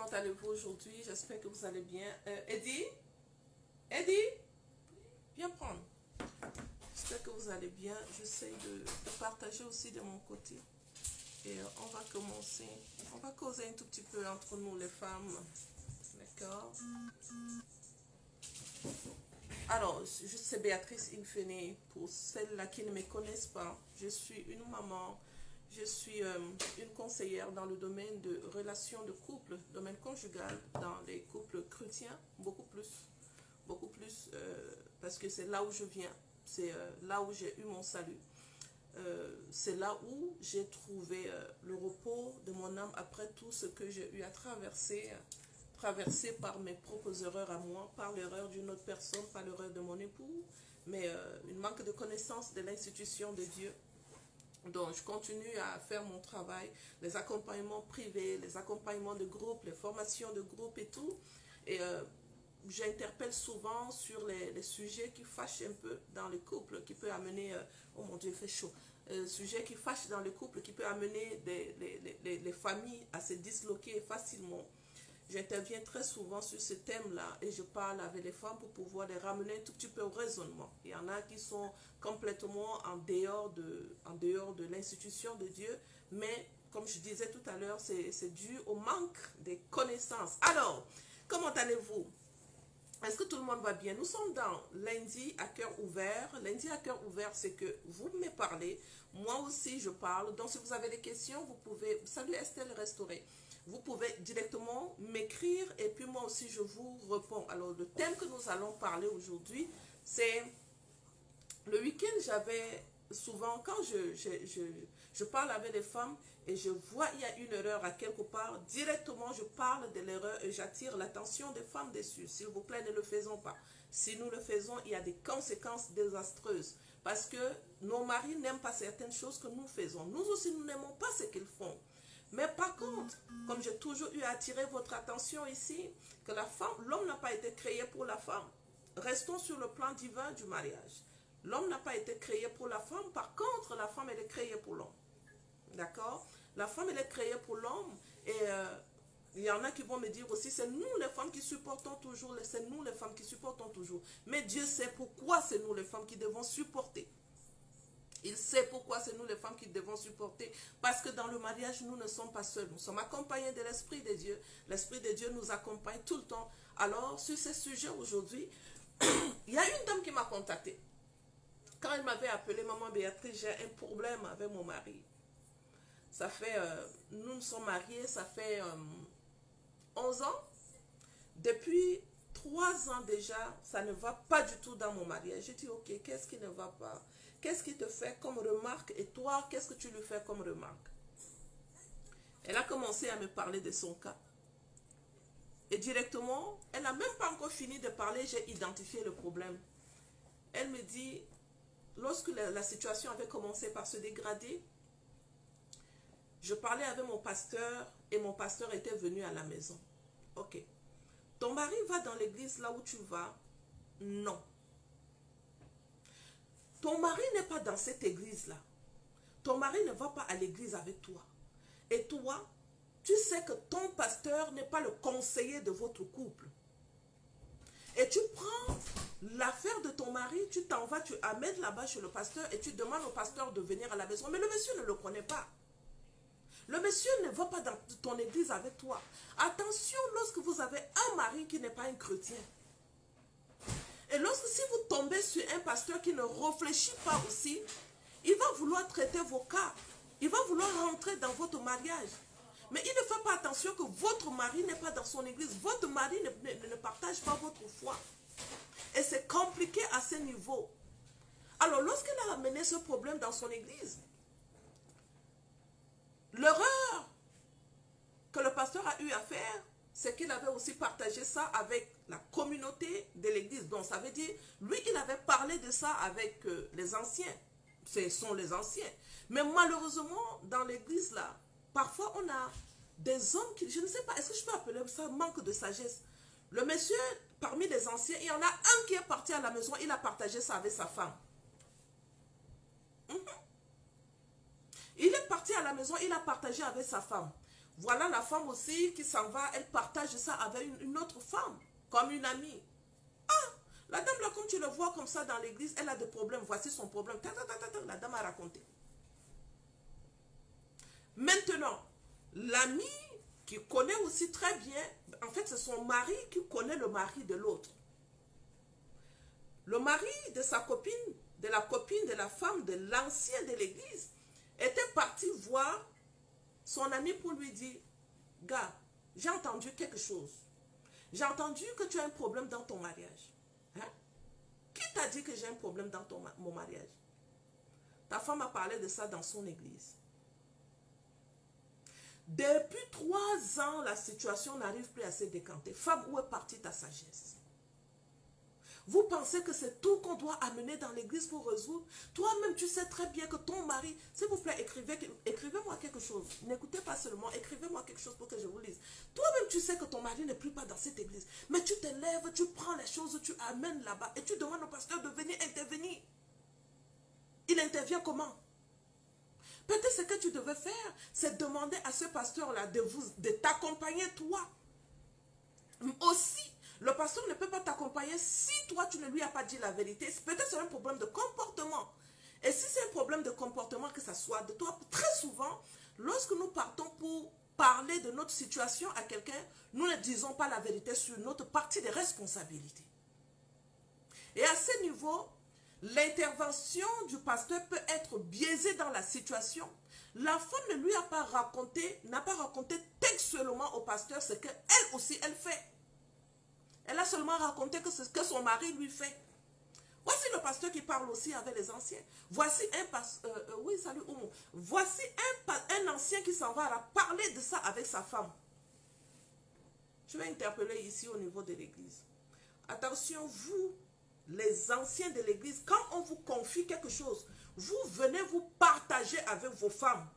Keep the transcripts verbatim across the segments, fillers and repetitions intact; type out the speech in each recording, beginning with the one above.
allez-vous aujourd'hui? J'espère que vous allez bien. Euh, Eddie? Eddie? Viens prendre. J'espère que vous allez bien. J'essaie de, de partager aussi de mon côté. Et euh, on va commencer. On va causer un tout petit peu entre nous les femmes. D'accord? Alors, je suis Béatrice Infini. Pour celles-là qui ne me connaissent pas, je suis une maman. Je suis euh, une conseillère dans le domaine de relations de couple, domaine conjugal, dans les couples chrétiens, beaucoup plus, beaucoup plus, euh, parce que c'est là où je viens, c'est euh, là où j'ai eu mon salut, euh, c'est là où j'ai trouvé euh, le repos de mon âme après tout ce que j'ai eu à traverser, euh, traversé par mes propres erreurs à moi, par l'erreur d'une autre personne, par l'erreur de mon époux, mais euh, une manque de connaissance de l'institution de Dieu. Donc, je continue à faire mon travail, les accompagnements privés, les accompagnements de groupe, les formations de groupe et tout. Et euh, j'interpelle souvent sur les, les sujets qui fâchent un peu dans le couple, qui peut amener, euh, oh mon Dieu, il fait chaud, euh, sujets qui fâchent dans le couple, qui peut amener des, les, les, les familles à se disloquer facilement. J'interviens très souvent sur ce thème-là et je parle avec les femmes pour pouvoir les ramener un tout petit peu au raisonnement. Il y en a qui sont complètement en dehors de, en dehors de l'institution de Dieu, mais comme je disais tout à l'heure, c'est dû au manque des connaissances. Alors, comment allez-vous? Est-ce que tout le monde va bien? Nous sommes dans lundi à cœur ouvert. Lundi à cœur ouvert, c'est que vous me parlez, moi aussi je parle. Donc si vous avez des questions, vous pouvez... Salut Estelle Restaurée. Vous pouvez directement m'écrire et puis moi aussi je vous réponds. Alors le thème que nous allons parler aujourd'hui, c'est le week-end. J'avais souvent, quand je, je, je, je parle avec les femmes et je vois il y a une erreur à quelque part, directement je parle de l'erreur et j'attire l'attention des femmes dessus. S'il vous plaît, ne le faisons pas. Si nous le faisons, il y a des conséquences désastreuses. Parce que nos maris n'aiment pas certaines choses que nous faisons. Nous aussi, nous n'aimons pas ce qu'ils font. Mais par contre, comme j'ai toujours eu à attirer votre attention ici, que la femme, l'homme n'a pas été créé pour la femme. Restons sur le plan divin du mariage. L'homme n'a pas été créé pour la femme, par contre, la femme, elle est créée pour l'homme. D'accord? La femme, elle est créée pour l'homme. Et euh, il y en a qui vont me dire aussi, c'est nous les femmes qui supportons toujours, c'est nous les femmes qui supportons toujours. Mais Dieu sait pourquoi c'est nous les femmes qui devons supporter. Il sait pourquoi c'est nous les femmes qui devons supporter. Parce que dans le mariage, nous ne sommes pas seuls. Nous sommes accompagnés de l'Esprit de Dieu. L'Esprit de Dieu nous accompagne tout le temps. Alors, sur ce sujet aujourd'hui, il y a une dame qui m'a contactée. Quand elle m'avait appelé, maman Béatrice, j'ai un problème avec mon mari. Ça fait, euh, nous nous sommes mariés, ça fait euh, onze ans. Depuis trois ans déjà, ça ne va pas du tout dans mon mariage. J'ai dit, ok, qu'est-ce qui ne va pas? Qu'est-ce qui te fait comme remarque? Et toi, qu'est-ce que tu lui fais comme remarque? Elle a commencé à me parler de son cas. Et directement, elle n'a même pas encore fini de parler, j'ai identifié le problème. Elle me dit, lorsque la, la situation avait commencé par se dégrader, je parlais avec mon pasteur et mon pasteur était venu à la maison. Ok. Ton mari va dans l'église là où tu vas? Non. Ton mari n'est pas dans cette église-là. Ton mari ne va pas à l'église avec toi. Et toi, tu sais que ton pasteur n'est pas le conseiller de votre couple. Et tu prends l'affaire de ton mari, tu t'en vas, tu amènes là-bas chez le pasteur et tu demandes au pasteur de venir à la maison. Mais le monsieur ne le connaît pas. Le monsieur ne va pas dans ton église avec toi. Attention lorsque vous avez un mari qui n'est pas un chrétien. Et lorsque si vous tombez sur un pasteur qui ne réfléchit pas aussi, il va vouloir traiter vos cas. Il va vouloir rentrer dans votre mariage. Mais il ne fait pas attention que votre mari n'est pas dans son église. Votre mari ne, ne, ne partage pas votre foi. Et c'est compliqué à ce niveau. Alors lorsqu'elle a amené ce problème dans son église, l'erreur que le pasteur a eu à faire, c'est qu'il avait aussi partagé ça avec la communauté de l'église. Donc ça veut dire, lui il avait parlé de ça avec euh, les anciens. Ce sont les anciens. Mais malheureusement, dans l'église là, parfois on a des hommes qui, je ne sais pas, est-ce que je peux appeler ça manque de sagesse? Le monsieur, parmi les anciens, il y en a un qui est parti à la maison, il a partagé ça avec sa femme. Mm-hmm. Il est parti à la maison, il a partagé avec sa femme. Voilà la femme aussi qui s'en va, elle partage ça avec une, une autre femme, comme une amie. Ah, la dame là, comme tu le vois comme ça dans l'église, elle a des problèmes, voici son problème. Ta, ta, ta, ta, ta, la dame a raconté. Maintenant, l'ami qui connaît aussi très bien, en fait c'est son mari qui connaît le mari de l'autre. Le mari de sa copine, de la copine de la femme de l'ancien de l'église, était parti voir son ami pour lui dire, gars, j'ai entendu quelque chose. J'ai entendu que tu as un problème dans ton mariage. Hein? Qui t'a dit que j'ai un problème dans ton, mon mariage? Ta femme a parlé de ça dans son église. Depuis trois ans, la situation n'arrive plus à se décanter. Femme, où est partie ta sagesse? Vous pensez que c'est tout qu'on doit amener dans l'église pour résoudre? Toi-même, tu sais très bien que ton mari, s'il vous plaît, écrivez, écrivez-moi quelque chose. N'écoutez pas seulement, écrivez-moi quelque chose pour que je vous lise. Toi-même, tu sais que ton mari n'est plus pas dans cette église. Mais tu te lèves, tu prends les choses, tu amènes là-bas et tu demandes au pasteur de venir intervenir. Il intervient comment? Peut-être ce que tu devais faire, c'est demander à ce pasteur-là de, vous, de t'accompagner toi. Aussi, le pasteur ne peut pas t'accompagner si toi tu ne lui as pas dit la vérité. Peut-être c'est un problème de comportement. Et si c'est un problème de comportement, que ça soit de toi, très souvent, lorsque nous partons pour parler de notre situation à quelqu'un, nous ne disons pas la vérité sur notre partie de responsabilité. Et à ce niveau, l'intervention du pasteur peut être biaisée dans la situation. La femme ne lui a pas raconté, n'a pas raconté textuellement au pasteur ce qu'elle aussi elle fait. Elle a seulement raconté que c'est ce que son mari lui fait. Voici le pasteur qui parle aussi avec les anciens. Voici un pasteur, euh, euh, oui, salut Oumou. Voici un, un ancien qui s'en va parler de ça avec sa femme. Je vais interpeller ici au niveau de l'église. Attention, vous, les anciens de l'église, quand on vous confie quelque chose, vous venez vous partager avec vos femmes.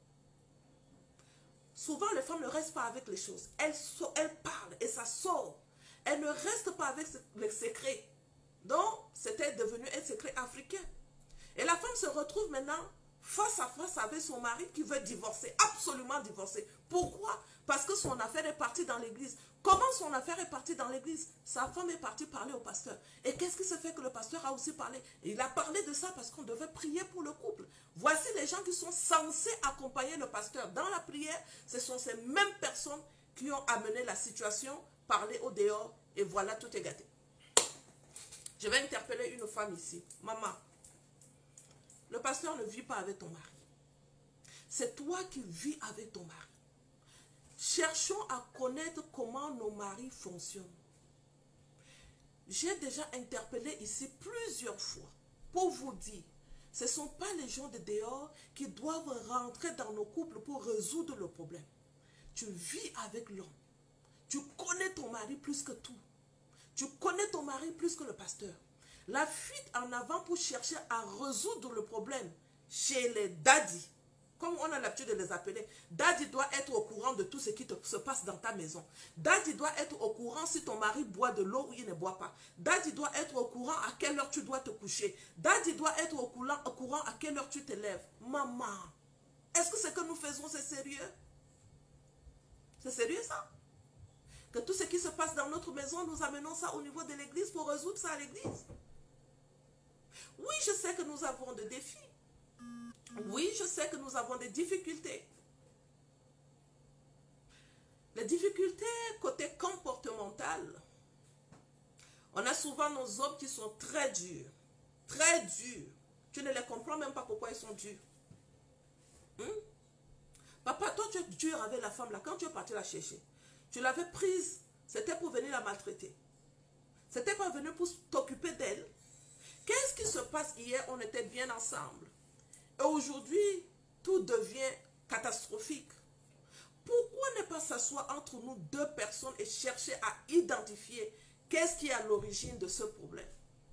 Souvent, les femmes ne restent pas avec les choses. Elles, elles parlent et ça sort. Elles ne restent pas avec les secrets. Donc, c'était devenu un secret africain. Et la femme se retrouve maintenant face à face avec son mari qui veut divorcer, absolument divorcer. Pourquoi? Parce que son affaire est partie dans l'église. Comment son affaire est partie dans l'église? Sa femme est partie parler au pasteur. Et qu'est-ce qui se fait que le pasteur a aussi parlé? Il a parlé de ça parce qu'on devait prier pour le couple. Voici les gens qui sont censés accompagner le pasteur. Dans la prière, ce sont ces mêmes personnes qui ont amené la situation, parler au dehors, et voilà, tout est gâté. Je vais interpeller une femme ici. Maman, le pasteur ne vit pas avec ton mari. C'est toi qui vis avec ton mari. Cherchons à connaître comment nos maris fonctionnent. J'ai déjà interpellé ici plusieurs fois pour vous dire, ce ne sont pas les gens de dehors qui doivent rentrer dans nos couples pour résoudre le problème. Tu vis avec l'homme. Tu connais ton mari plus que tout. Tu connais ton mari plus que le pasteur. La fuite en avant pour chercher à résoudre le problème chez les daddies, comme on a l'habitude de les appeler, daddy doit être au courant de tout ce qui te, se passe dans ta maison. Daddy doit être au courant si ton mari boit de l'eau ou il ne boit pas. Daddy doit être au courant à quelle heure tu dois te coucher. Daddy doit être au courant, au courant à quelle heure tu te lèves. Maman, est-ce que ce que nous faisons c'est sérieux? C'est sérieux ça? Que tout ce qui se passe dans notre maison, nous amenons ça au niveau de l'église pour résoudre ça à l'église. Oui, je sais que nous avons des défis. Oui, je sais que nous avons des difficultés. Les difficultés côté comportemental, on a souvent nos hommes qui sont très durs. Très durs. Tu ne les comprends même pas pourquoi ils sont durs. Hmm? Papa, toi tu es dur avec la femme là. Quand tu es parti la chercher, tu l'avais prise, c'était pour venir la maltraiter. C'était pas venu pour t'occuper d'elle. Qu'est-ce qui se passe hier? On était bien ensemble. Et aujourd'hui, tout devient catastrophique. Pourquoi ne pas s'asseoir entre nous deux personnes et chercher à identifier qu'est-ce qui est à l'origine de ce problème?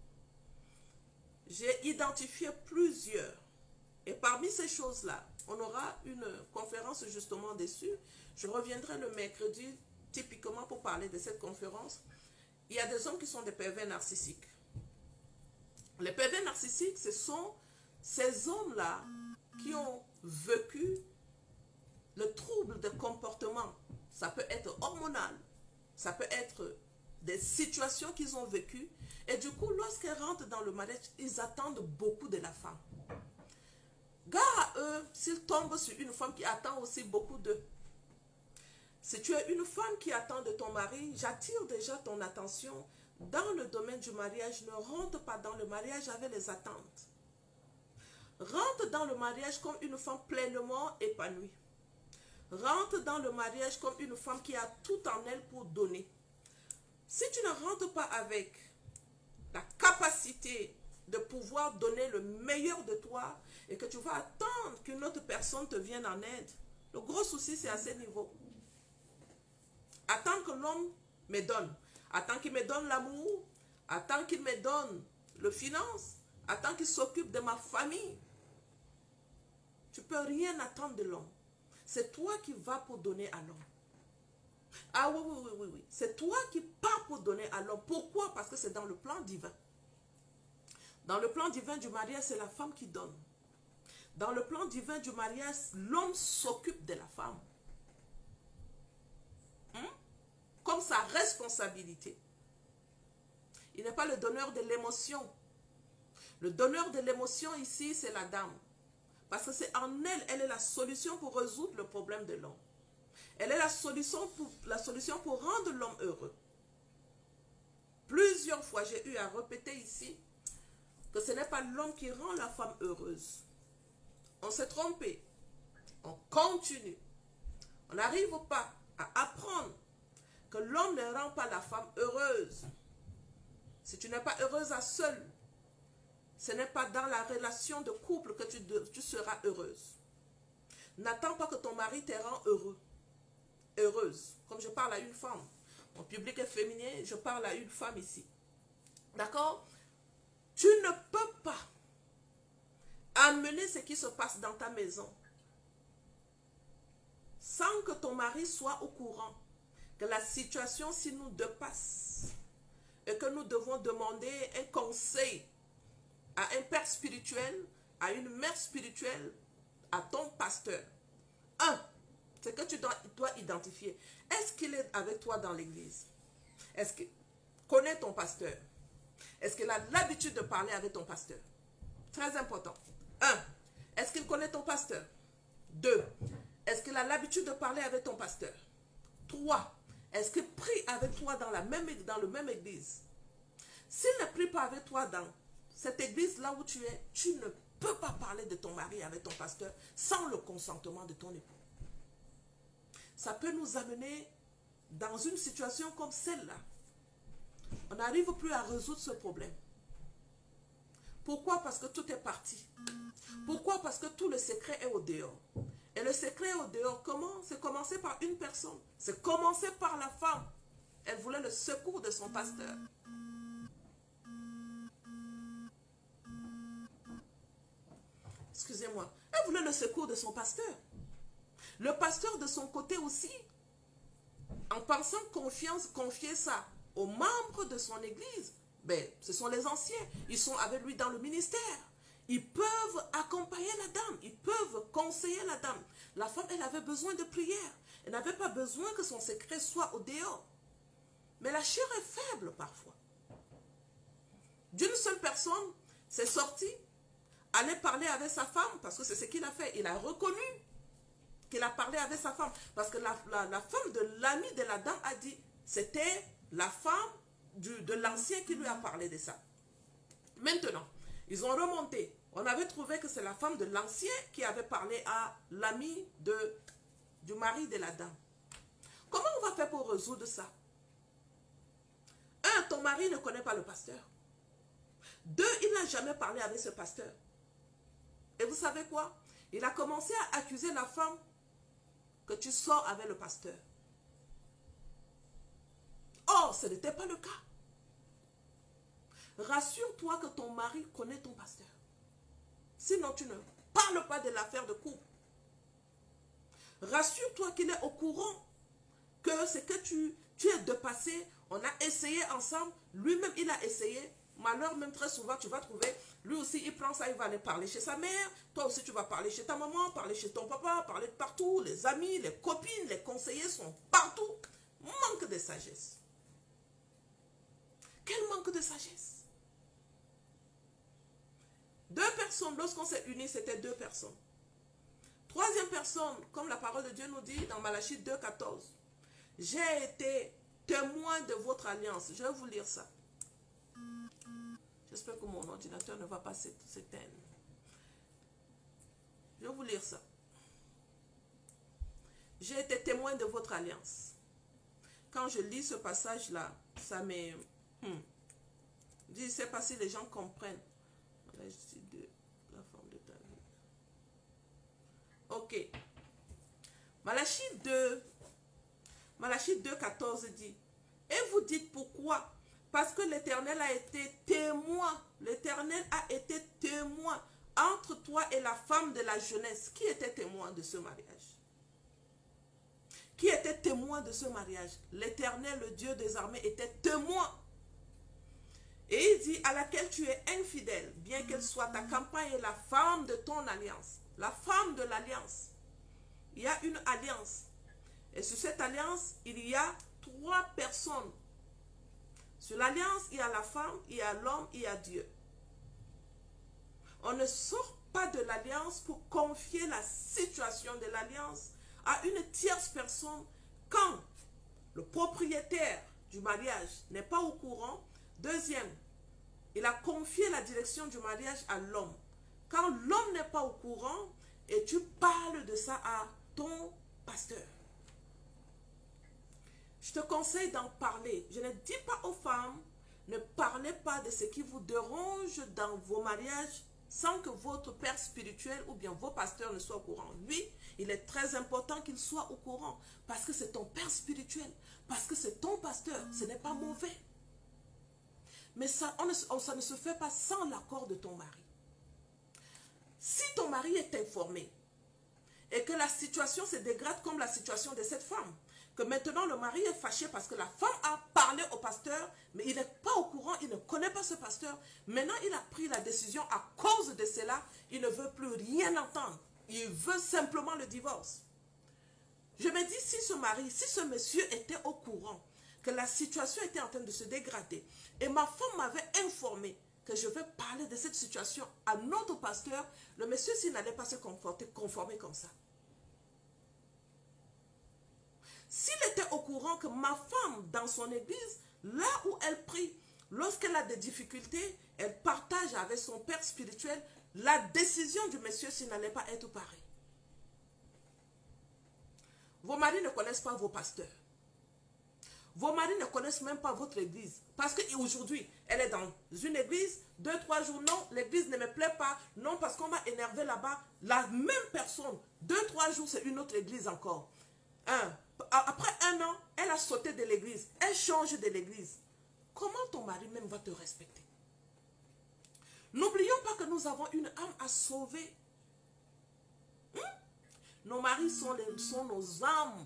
J'ai identifié plusieurs. Et parmi ces choses-là, on aura une conférence justement dessus. Je reviendrai le mercredi typiquement pour parler de cette conférence. Il y a des hommes qui sont des pervers narcissiques. Les pervers narcissiques, ce sont ces hommes-là qui ont vécu le trouble de comportement, ça peut être hormonal, ça peut être des situations qu'ils ont vécues. Et du coup, lorsqu'elles rentrent dans le mariage, ils attendent beaucoup de la femme. Gare à eux, s'ils tombent sur une femme qui attend aussi beaucoup d'eux. Si tu es une femme qui attend de ton mari, j'attire déjà ton attention. Dans le domaine du mariage, ne rentre pas dans le mariage avec les attentes. Rentre dans le mariage comme une femme pleinement épanouie. Rentre dans le mariage comme une femme qui a tout en elle pour donner. Si tu ne rentres pas avec la capacité de pouvoir donner le meilleur de toi et que tu vas attendre qu'une autre personne te vienne en aide, le gros souci c'est à ce niveau. Attends que l'homme me donne. Attends qu'il me donne l'amour. Attends qu'il me donne le finance. Attends qu'il s'occupe de ma famille. Tu ne peux rien attendre de l'homme. C'est toi qui vas pour donner à l'homme. Ah oui, oui, oui, oui, oui. C'est toi qui pars pour donner à l'homme. Pourquoi? Parce que c'est dans le plan divin. Dans le plan divin du mariage, c'est la femme qui donne. Dans le plan divin du mariage, l'homme s'occupe de la femme. Hum? Comme sa responsabilité. Il n'est pas le donneur de l'émotion. Le donneur de l'émotion ici, c'est la dame. Parce que c'est en elle, elle est la solution pour résoudre le problème de l'homme. Elle est la solution pour, la solution pour rendre l'homme heureux. Plusieurs fois, j'ai eu à répéter ici que ce n'est pas l'homme qui rend la femme heureuse. On s'est trompé. On continue. On n'arrive pas à apprendre que l'homme ne rend pas la femme heureuse. Si tu n'es pas heureuse à seule, ce n'est pas dans la relation de couple que tu, de, tu seras heureuse. N'attends pas que ton mari te rend heureux. Heureuse. Comme je parle à une femme. Mon public est féminin, je parle à une femme ici. D'accord? Tu ne peux pas amener ce qui se passe dans ta maison sans que ton mari soit au courant que la situation s'il nous dépasse et que nous devons demander un conseil à un père spirituel, à une mère spirituelle, à ton pasteur. Un, c'est que tu dois, dois identifier. Est-ce qu'il est avec toi dans l'église? Est-ce qu'il connaît ton pasteur? Est-ce qu'il a l'habitude de parler avec ton pasteur? Très important. Un, est-ce qu'il connaît ton pasteur? Deux, est-ce qu'il a l'habitude de parler avec ton pasteur? Trois, est-ce qu'il prie avec toi dans, la même, dans le même église? S'il ne prie pas avec toi dans cette église là où tu es, tu ne peux pas parler de ton mari avec ton pasteur sans le consentement de ton époux. Ça peut nous amener dans une situation comme celle-là. On n'arrive plus à résoudre ce problème. Pourquoi? Parce que tout est parti. Pourquoi? Parce que tout le secret est au dehors. Et le secret est au dehors, comment? C'est commencé par une personne. C'est commencé par la femme. Elle voulait le secours de son pasteur. Excusez-moi. Elle voulait le secours de son pasteur. Le pasteur de son côté aussi, en pensant confiance, confier ça aux membres de son église, ben, ce sont les anciens. Ils sont avec lui dans le ministère. Ils peuvent accompagner la dame. Ils peuvent conseiller la dame. La femme, elle avait besoin de prière. Elle n'avait pas besoin que son secret soit au dehors. Mais la chair est faible parfois. D'une seule personne, c'est sorti, aller parler avec sa femme, parce que c'est ce qu'il a fait. Il a reconnu qu'il a parlé avec sa femme. Parce que la, la, la femme de l'ami de la dame a dit, c'était la femme du, de l'ancien qui lui a parlé de ça. Maintenant, ils ont remonté. On avait trouvé que c'est la femme de l'ancien qui avait parlé à l'ami du mari de la dame. Comment on va faire pour résoudre ça? Un, ton mari ne connaît pas le pasteur. Deux, il n'a jamais parlé avec ce pasteur. Et vous savez quoi? Il a commencé à accuser la femme que tu sors avec le pasteur. Or, ce n'était pas le cas. Rassure-toi que ton mari connaît ton pasteur. Sinon, tu ne parles pas de l'affaire de couple. Rassure-toi qu'il est au courant que ce que tu, tu es dépassé, on a essayé ensemble, lui-même il a essayé. Malheur, même très souvent, tu vas trouver Lui aussi, il prend ça, il va aller parler chez sa mère. Toi aussi, tu vas parler chez ta maman, parler chez ton papa, parler de partout. Les amis, les copines, les conseillers sont partout. Manque de sagesse. Quel manque de sagesse. Deux personnes, lorsqu'on s'est unis, c'était deux personnes. Troisième personne, comme la parole de Dieu nous dit dans Malachie deux, quatorze. J'ai été témoin de votre alliance. Je vais vous lire ça. J'espère que mon ordinateur ne va pas s'éteindre. Je vais vous lire ça. J'ai été témoin de votre alliance. Quand je lis ce passage-là, ça me... Hmm, je ne sais pas si les gens comprennent. De la forme de ta vie. Ok. Malachie deux, Malachie deux, quatorze dit, et vous dites pourquoi? Parce que l'Éternel a été témoin. L'Éternel a été témoin entre toi et la femme de la jeunesse. Qui était témoin de ce mariage? Qui était témoin de ce mariage? L'Éternel, le Dieu des armées, était témoin. Et il dit, à laquelle tu es infidèle, bien qu'elle soit ta campagne et la femme de ton alliance. La femme de l'alliance. Il y a une alliance. Et sur cette alliance, il y a trois personnes. Sur l'alliance, il y a la femme, il y a l'homme, il y a Dieu. On ne sort pas de l'alliance pour confier la situation de l'alliance à une tierce personne quand le propriétaire du mariage n'est pas au courant. Deuxième, il a confié la direction du mariage à l'homme. Quand l'homme n'est pas au courant et tu parles de ça à ton pasteur. Je te conseille d'en parler. Je ne dis pas aux femmes, ne parlez pas de ce qui vous dérange dans vos mariages sans que votre père spirituel ou bien vos pasteurs ne soient au courant. Lui, il est très important qu'il soit au courant parce que c'est ton père spirituel, parce que c'est ton pasteur. Ce n'est pas mauvais. Mais ça, on ne, ça ne se fait pas sans l'accord de ton mari. Si ton mari est informé et que la situation se dégrade comme la situation de cette femme, que maintenant le mari est fâché parce que la femme a parlé au pasteur, mais il n'est pas au courant, il ne connaît pas ce pasteur. Maintenant, il a pris la décision à cause de cela, il ne veut plus rien entendre. Il veut simplement le divorce. Je me dis, si ce mari, si ce monsieur était au courant que la situation était en train de se dégrader et ma femme m'avait informé que je vais parler de cette situation à notre pasteur, le monsieur, s'il n'allait pas se conforter, conformer comme ça. S'il était au courant que ma femme, dans son église, là où elle prie, lorsqu'elle a des difficultés, elle partage avec son père spirituel la décision du monsieur s'il n'allait pas être pareil. Vos maris ne connaissent pas vos pasteurs. Vos maris ne connaissent même pas votre église. Parce qu'aujourd'hui, elle est dans une église, deux, trois jours, non, l'église ne me plaît pas, non, parce qu'on m'a énervé là-bas. La même personne, deux, trois jours, c'est une autre église encore. Un, après un an, elle a sauté de l'église, elle change de l'église. Comment ton mari même va te respecter? N'oublions pas que nous avons une âme à sauver. Hum? Nos maris sont, les, sont nos âmes.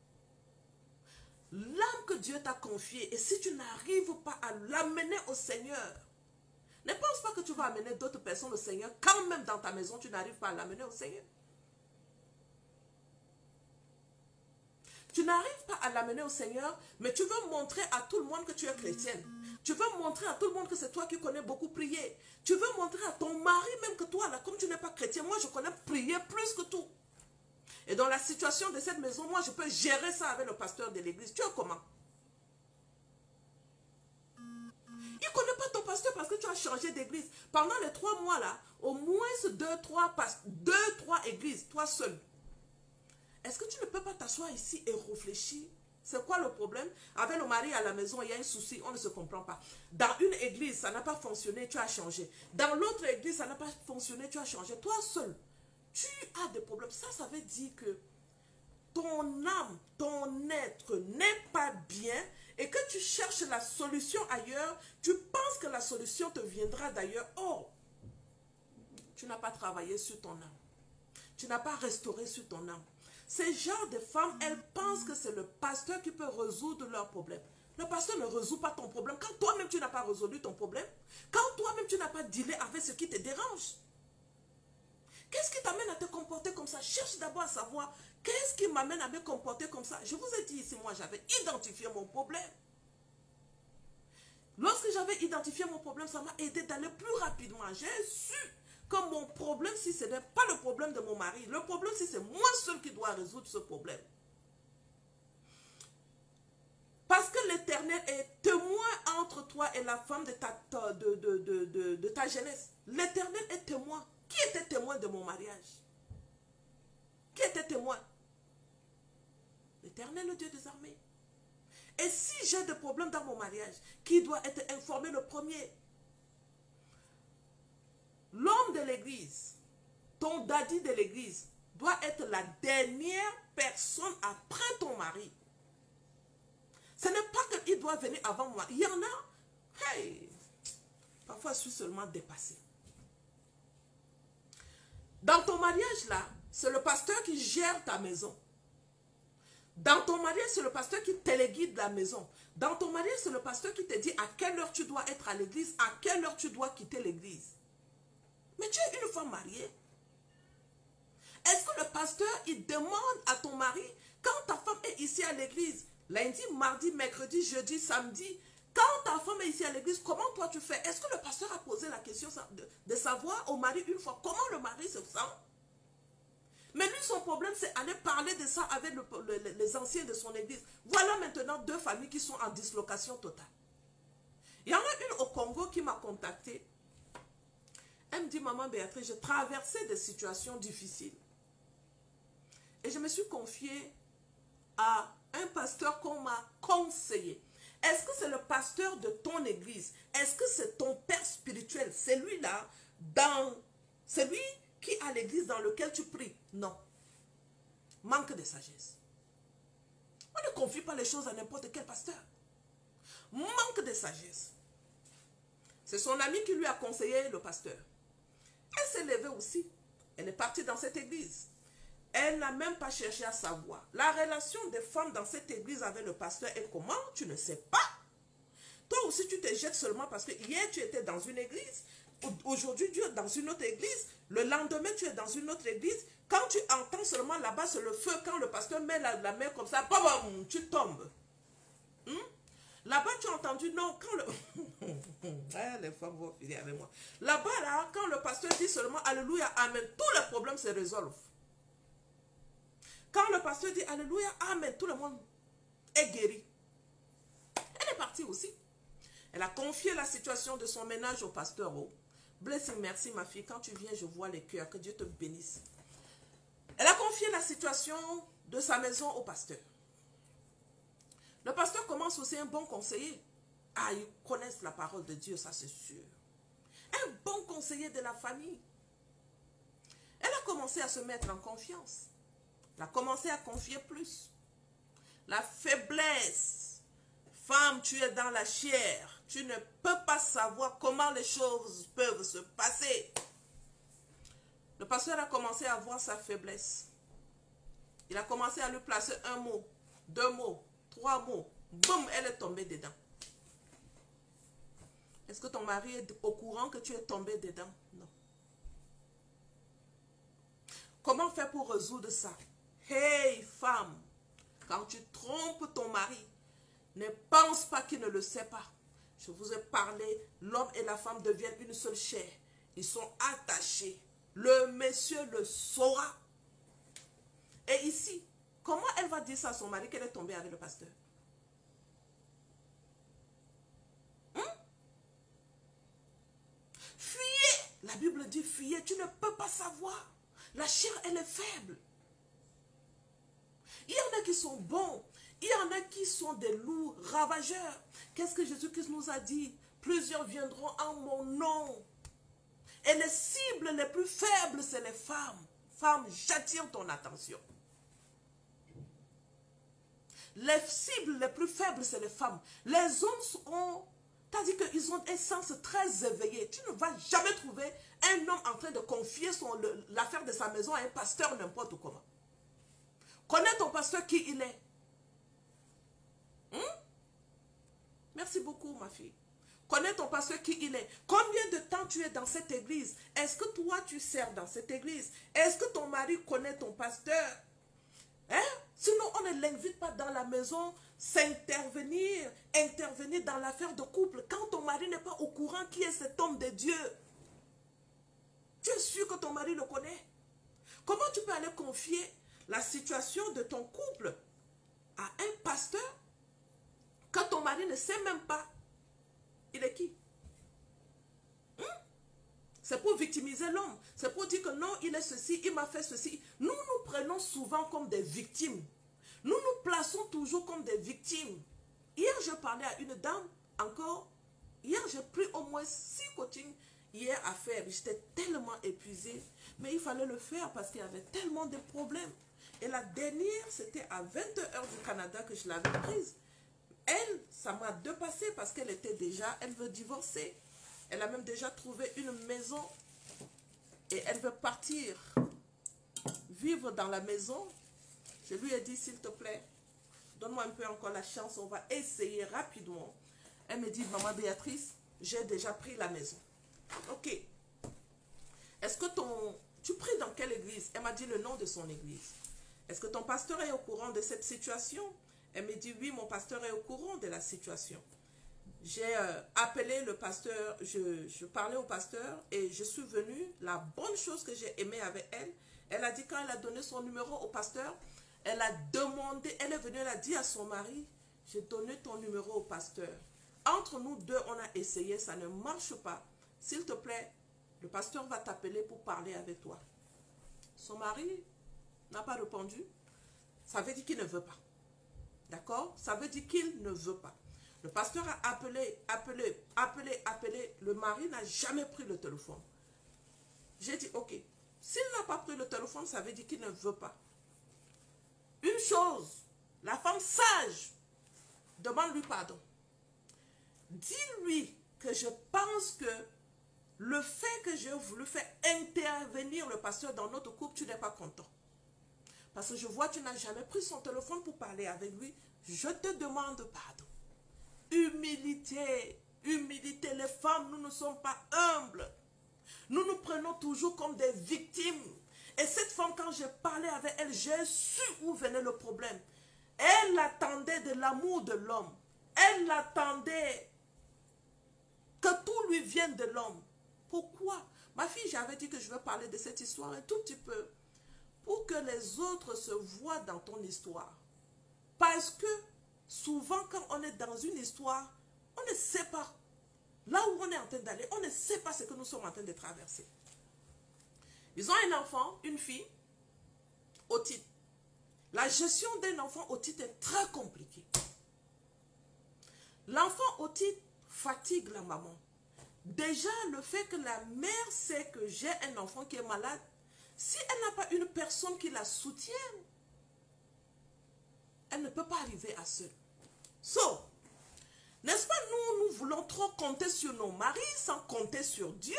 L'âme que Dieu t'a confiée, et si tu n'arrives pas à l'amener au Seigneur, ne pense pas que tu vas amener d'autres personnes au Seigneur, quand même dans ta maison, tu n'arrives pas à l'amener au Seigneur. Tu n'arrives pas à l'amener au Seigneur, mais tu veux montrer à tout le monde que tu es chrétienne. Tu veux montrer à tout le monde que c'est toi qui connais beaucoup prier. Tu veux montrer à ton mari même que toi, là, comme tu n'es pas chrétien, moi je connais prier plus que tout. Et dans la situation de cette maison, moi je peux gérer ça avec le pasteur de l'église. Tu es comment? Il ne connaît pas ton pasteur parce que tu as changé d'église. Pendant les trois mois là, au moins deux, trois, deux, trois églises, toi seul. Est-ce que tu ne peux pas t'asseoir ici et réfléchir? C'est quoi le problème? Avec le mari à la maison, il y a un souci, on ne se comprend pas. Dans une église, ça n'a pas fonctionné, tu as changé. Dans l'autre église, ça n'a pas fonctionné, tu as changé. Toi seul, tu as des problèmes. Ça, ça veut dire que ton âme, ton être n'est pas bien et que tu cherches la solution ailleurs. Tu penses que la solution te viendra d'ailleurs. Or, tu n'as pas travaillé sur ton âme. Tu n'as pas restauré sur ton âme. Ces genres de femmes, elles pensent que c'est le pasteur qui peut résoudre leurs problèmes. Le pasteur ne résout pas ton problème quand toi-même tu n'as pas résolu ton problème. Quand toi-même tu n'as pas dealé avec ce qui te dérange. Qu'est-ce qui t'amène à te comporter comme ça? Cherche d'abord à savoir qu'est-ce qui m'amène à me comporter comme ça. Je vous ai dit ici, moi j'avais identifié mon problème. Lorsque j'avais identifié mon problème, ça m'a aidé d'aller plus rapidement. J'ai su que mon problème, si ce n'est pas le problème de mon mari, le problème, si c'est moi seul qui dois résoudre ce problème. Parce que l'Éternel est témoin entre toi et la femme de ta, de, de, de, de, de ta jeunesse. L'Éternel est témoin. Qui était témoin de mon mariage? Qui était témoin? L'Éternel, le Dieu des armées. Et si j'ai des problèmes dans mon mariage, qui doit être informé le premier? L'homme de l'église, ton daddy de l'église, doit être la dernière personne après ton mari. Ce n'est pas qu'il doit venir avant moi. Il y en a, hey, parfois je suis seulement dépassée. Dans ton mariage là, c'est le pasteur qui gère ta maison. Dans ton mariage, c'est le pasteur qui téléguide la maison. Dans ton mariage, c'est le pasteur qui te dit à quelle heure tu dois être à l'église, à quelle heure tu dois quitter l'église. Mais tu es une femme mariée. Est-ce que le pasteur, il demande à ton mari, quand ta femme est ici à l'église, lundi, mardi, mercredi, jeudi, samedi, quand ta femme est ici à l'église, comment toi tu fais? Est-ce que le pasteur a posé la question de, de savoir au mari une fois comment le mari se sent? Mais lui, son problème, c'est aller parler de ça avec le, le, les anciens de son église. Voilà maintenant deux familles qui sont en dislocation totale. Il y en a une au Congo qui m'a contacté. Elle me dit, maman Béatrice, j'ai traversé des situations difficiles. Et je me suis confiée à un pasteur qu'on m'a conseillé. Est-ce que c'est le pasteur de ton église? Est-ce que c'est ton père spirituel? C'est lui-là, dans... C'est lui qui a l'église dans laquelle tu pries? Non. Manque de sagesse. On ne confie pas les choses à n'importe quel pasteur. Manque de sagesse. C'est son ami qui lui a conseillé le pasteur. Elle s'est levée aussi. Elle est partie dans cette église. Elle n'a même pas cherché à savoir. La relation des femmes dans cette église avec le pasteur est comment? Tu ne sais pas. Toi aussi, tu te jettes seulement parce que hier, tu étais dans une église. Aujourd'hui, tu es dans une autre église. Le lendemain, tu es dans une autre église. Quand tu entends seulement là-bas, c'est le feu. Quand le pasteur met la, la main comme ça, bam, bam, tu tombes. Hmm? Là-bas, tu as entendu, non, quand le... ah, les femmes vont finir avec moi. Là-bas, là, quand le pasteur dit seulement Alléluia, Amen, tous les problèmes se résolvent. Quand le pasteur dit Alléluia, Amen, tout le monde est guéri. Elle est partie aussi. Elle a confié la situation de son ménage au pasteur. Oh, blessing, merci ma fille. Quand tu viens, je vois les cœurs. Que Dieu te bénisse. Elle a confié la situation de sa maison au pasteur. Le pasteur commence aussi un bon conseiller. Ah, ils connaissent la parole de Dieu, ça c'est sûr. Un bon conseiller de la famille. Elle a commencé à se mettre en confiance. Elle a commencé à confier plus. La faiblesse. Femme, tu es dans la chair. Tu ne peux pas savoir comment les choses peuvent se passer. Le pasteur a commencé à voir sa faiblesse. Il a commencé à lui placer un mot, deux mots, trois mots. Boum, elle est tombée dedans. Est-ce que ton mari est au courant que tu es tombée dedans? Non. Comment faire pour résoudre ça? Hey, femme, quand tu trompes ton mari, ne pense pas qu'il ne le sait pas. Je vous ai parlé, l'homme et la femme deviennent une seule chair. Ils sont attachés. Le monsieur le saura. Et ici, comment elle va dire ça à son mari qu'elle est tombée avec le pasteur? Hum? Fuyez. La Bible dit fuyez. Tu ne peux pas savoir. La chair, elle est faible. Il y en a qui sont bons. Il y en a qui sont des loups ravageurs. Qu'est-ce que Jésus-Christ nous a dit? Plusieurs viendront en mon nom. Et les cibles les plus faibles, c'est les femmes. Femmes, j'attire ton attention. Les cibles les plus faibles, c'est les femmes. Les hommes ont, t'as dit qu'ils ont un sens très éveillé. Tu ne vas jamais trouver un homme en train de confier l'affaire de sa maison à un pasteur n'importe comment. Connais ton pasteur qui il est. Hmm? Merci beaucoup, ma fille. Connais ton pasteur qui il est. Combien de temps tu es dans cette église? Est-ce que toi, tu sers dans cette église? Est-ce que ton mari connaît ton pasteur? Hein? Sinon, on ne l'invite pas dans la maison s'intervenir, intervenir dans l'affaire de couple. Quand ton mari n'est pas au courant qui est cet homme de Dieu, tu es sûr que ton mari le connaît? Comment tu peux aller confier la situation de ton couple à un pasteur quand ton mari ne sait même pas il est qui? Hmm? C'est pour victimiser l'homme. C'est pour dire que non, il est ceci, il m'a fait ceci. Nous nous prenons souvent comme des victimes. Nous nous plaçons toujours comme des victimes. Hier, je parlais à une dame, encore. Hier, j'ai pris au moins six coachings hier à faire. J'étais tellement épuisée. Mais il fallait le faire parce qu'il y avait tellement de problèmes. Et la dernière, c'était à vingt heures du Canada que je l'avais prise. Elle, ça m'a dépassé parce qu'elle était déjà, elle veut divorcer. Elle a même déjà trouvé une maison et elle veut partir vivre dans la maison. Je lui ai dit, s'il te plaît, donne-moi un peu encore la chance, on va essayer rapidement. Elle me dit, maman Béatrice, j'ai déjà pris la maison. Ok. Est-ce que ton... Tu pries dans quelle église? Elle m'a dit le nom de son église. Est-ce que ton pasteur est au courant de cette situation? Elle me dit, oui, mon pasteur est au courant de la situation. J'ai euh, appelé le pasteur, je, je parlais au pasteur et je suis venue. La bonne chose que j'ai aimée avec elle, elle a dit quand elle a donné son numéro au pasteur, elle a demandé, elle est venue, elle a dit à son mari, j'ai donné ton numéro au pasteur. Entre nous deux, on a essayé, ça ne marche pas. S'il te plaît, le pasteur va t'appeler pour parler avec toi. Son mari n'a pas répondu. Ça veut dire qu'il ne veut pas. D'accord? Ça veut dire qu'il ne veut pas. Le pasteur a appelé, appelé, appelé, appelé. Le mari n'a jamais pris le téléphone. J'ai dit, ok. S'il n'a pas pris le téléphone, ça veut dire qu'il ne veut pas. Une chose, la femme sage, demande-lui pardon. Dis-lui que je pense que le fait que j'ai voulu faire intervenir le pasteur dans notre couple, tu n'es pas content. Parce que je vois que tu n'as jamais pris son téléphone pour parler avec lui. Je te demande pardon. Humilité. Humilité. Les femmes, nous ne sommes pas humbles. Nous nous prenons toujours comme des victimes. Et cette femme, quand j'ai parlé avec elle, j'ai su où venait le problème. Elle attendait de l'amour de l'homme. Elle attendait que tout lui vienne de l'homme. Pourquoi? Ma fille, j'avais dit que je vais parler de cette histoire un tout petit peu. Pour que les autres se voient dans ton histoire. Parce que souvent quand on est dans une histoire, on ne sait pas là où on est en train d'aller, on ne sait pas ce que nous sommes en train de traverser. Ils ont un enfant, une fille, otite. La gestion d'un enfant otite est très compliquée. L'enfant otite fatigue la maman. Déjà, le fait que la mère sait que j'ai un enfant qui est malade, si elle n'a pas une personne qui la soutienne, elle ne peut pas arriver à seule. So, n'est-ce pas, nous, nous voulons trop compter sur nos maris sans compter sur Dieu.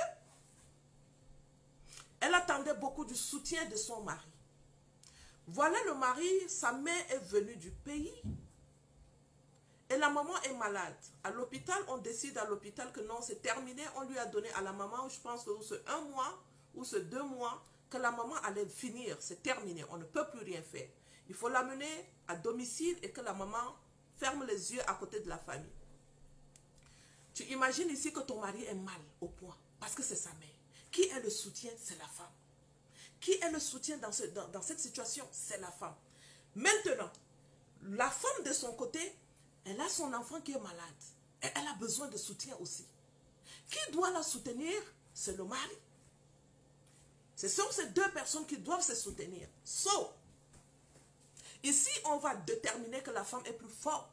Elle attendait beaucoup du soutien de son mari. Voilà le mari, sa mère est venue du pays. Et la maman est malade. À l'hôpital, on décide à l'hôpital que non, c'est terminé. On lui a donné à la maman, je pense que c'est un mois ou c'est deux mois, que la maman allait finir. C'est terminé, on ne peut plus rien faire. Il faut l'amener à domicile et que la maman ferme les yeux à côté de la famille. Tu imagines ici que ton mari est mal au point, parce que c'est sa mère. Qui est le soutien? C'est la femme. Qui est le soutien dans, ce, dans, dans cette situation? C'est la femme. Maintenant, la femme de son côté, elle a son enfant qui est malade. Et elle a besoin de soutien aussi. Qui doit la soutenir? C'est le mari. Ce sont ces deux personnes qui doivent se soutenir. So, ici, on va déterminer que la femme est plus forte.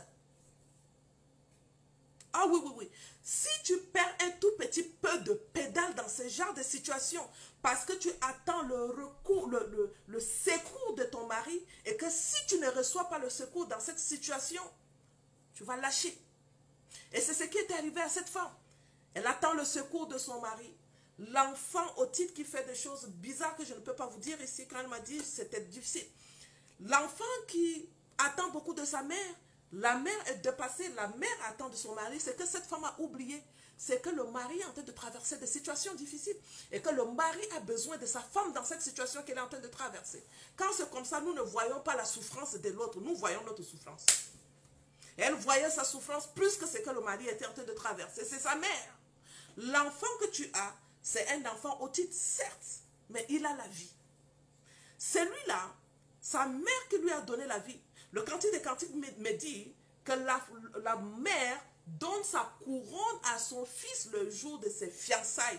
Ah oui, oui, oui. Si tu perds un tout petit peu de pédale dans ce genre de situation, parce que tu attends le recours, le, le, le secours de ton mari, et que si tu ne reçois pas le secours dans cette situation, tu vas lâcher. Et c'est ce qui est arrivé à cette femme. Elle attend le secours de son mari. L'enfant otite qui fait des choses bizarres que je ne peux pas vous dire ici, quand elle m'a dit c'était difficile. L'enfant qui attend beaucoup de sa mère, la mère est dépassée, la mère attend de son mari, c'est que cette femme a oublié. C'est que le mari est en train de traverser des situations difficiles et que le mari a besoin de sa femme dans cette situation qu'elle est en train de traverser. Quand c'est comme ça, nous ne voyons pas la souffrance de l'autre, nous voyons notre souffrance. Elle voyait sa souffrance plus que ce que le mari était en train de traverser. C'est sa mère. L'enfant que tu as, c'est un enfant autiste, certes, mais il a la vie. Celui-là, sa mère qui lui a donné la vie, le Cantique des Cantiques me, me dit que la, la mère donne sa couronne à son fils le jour de ses fiançailles.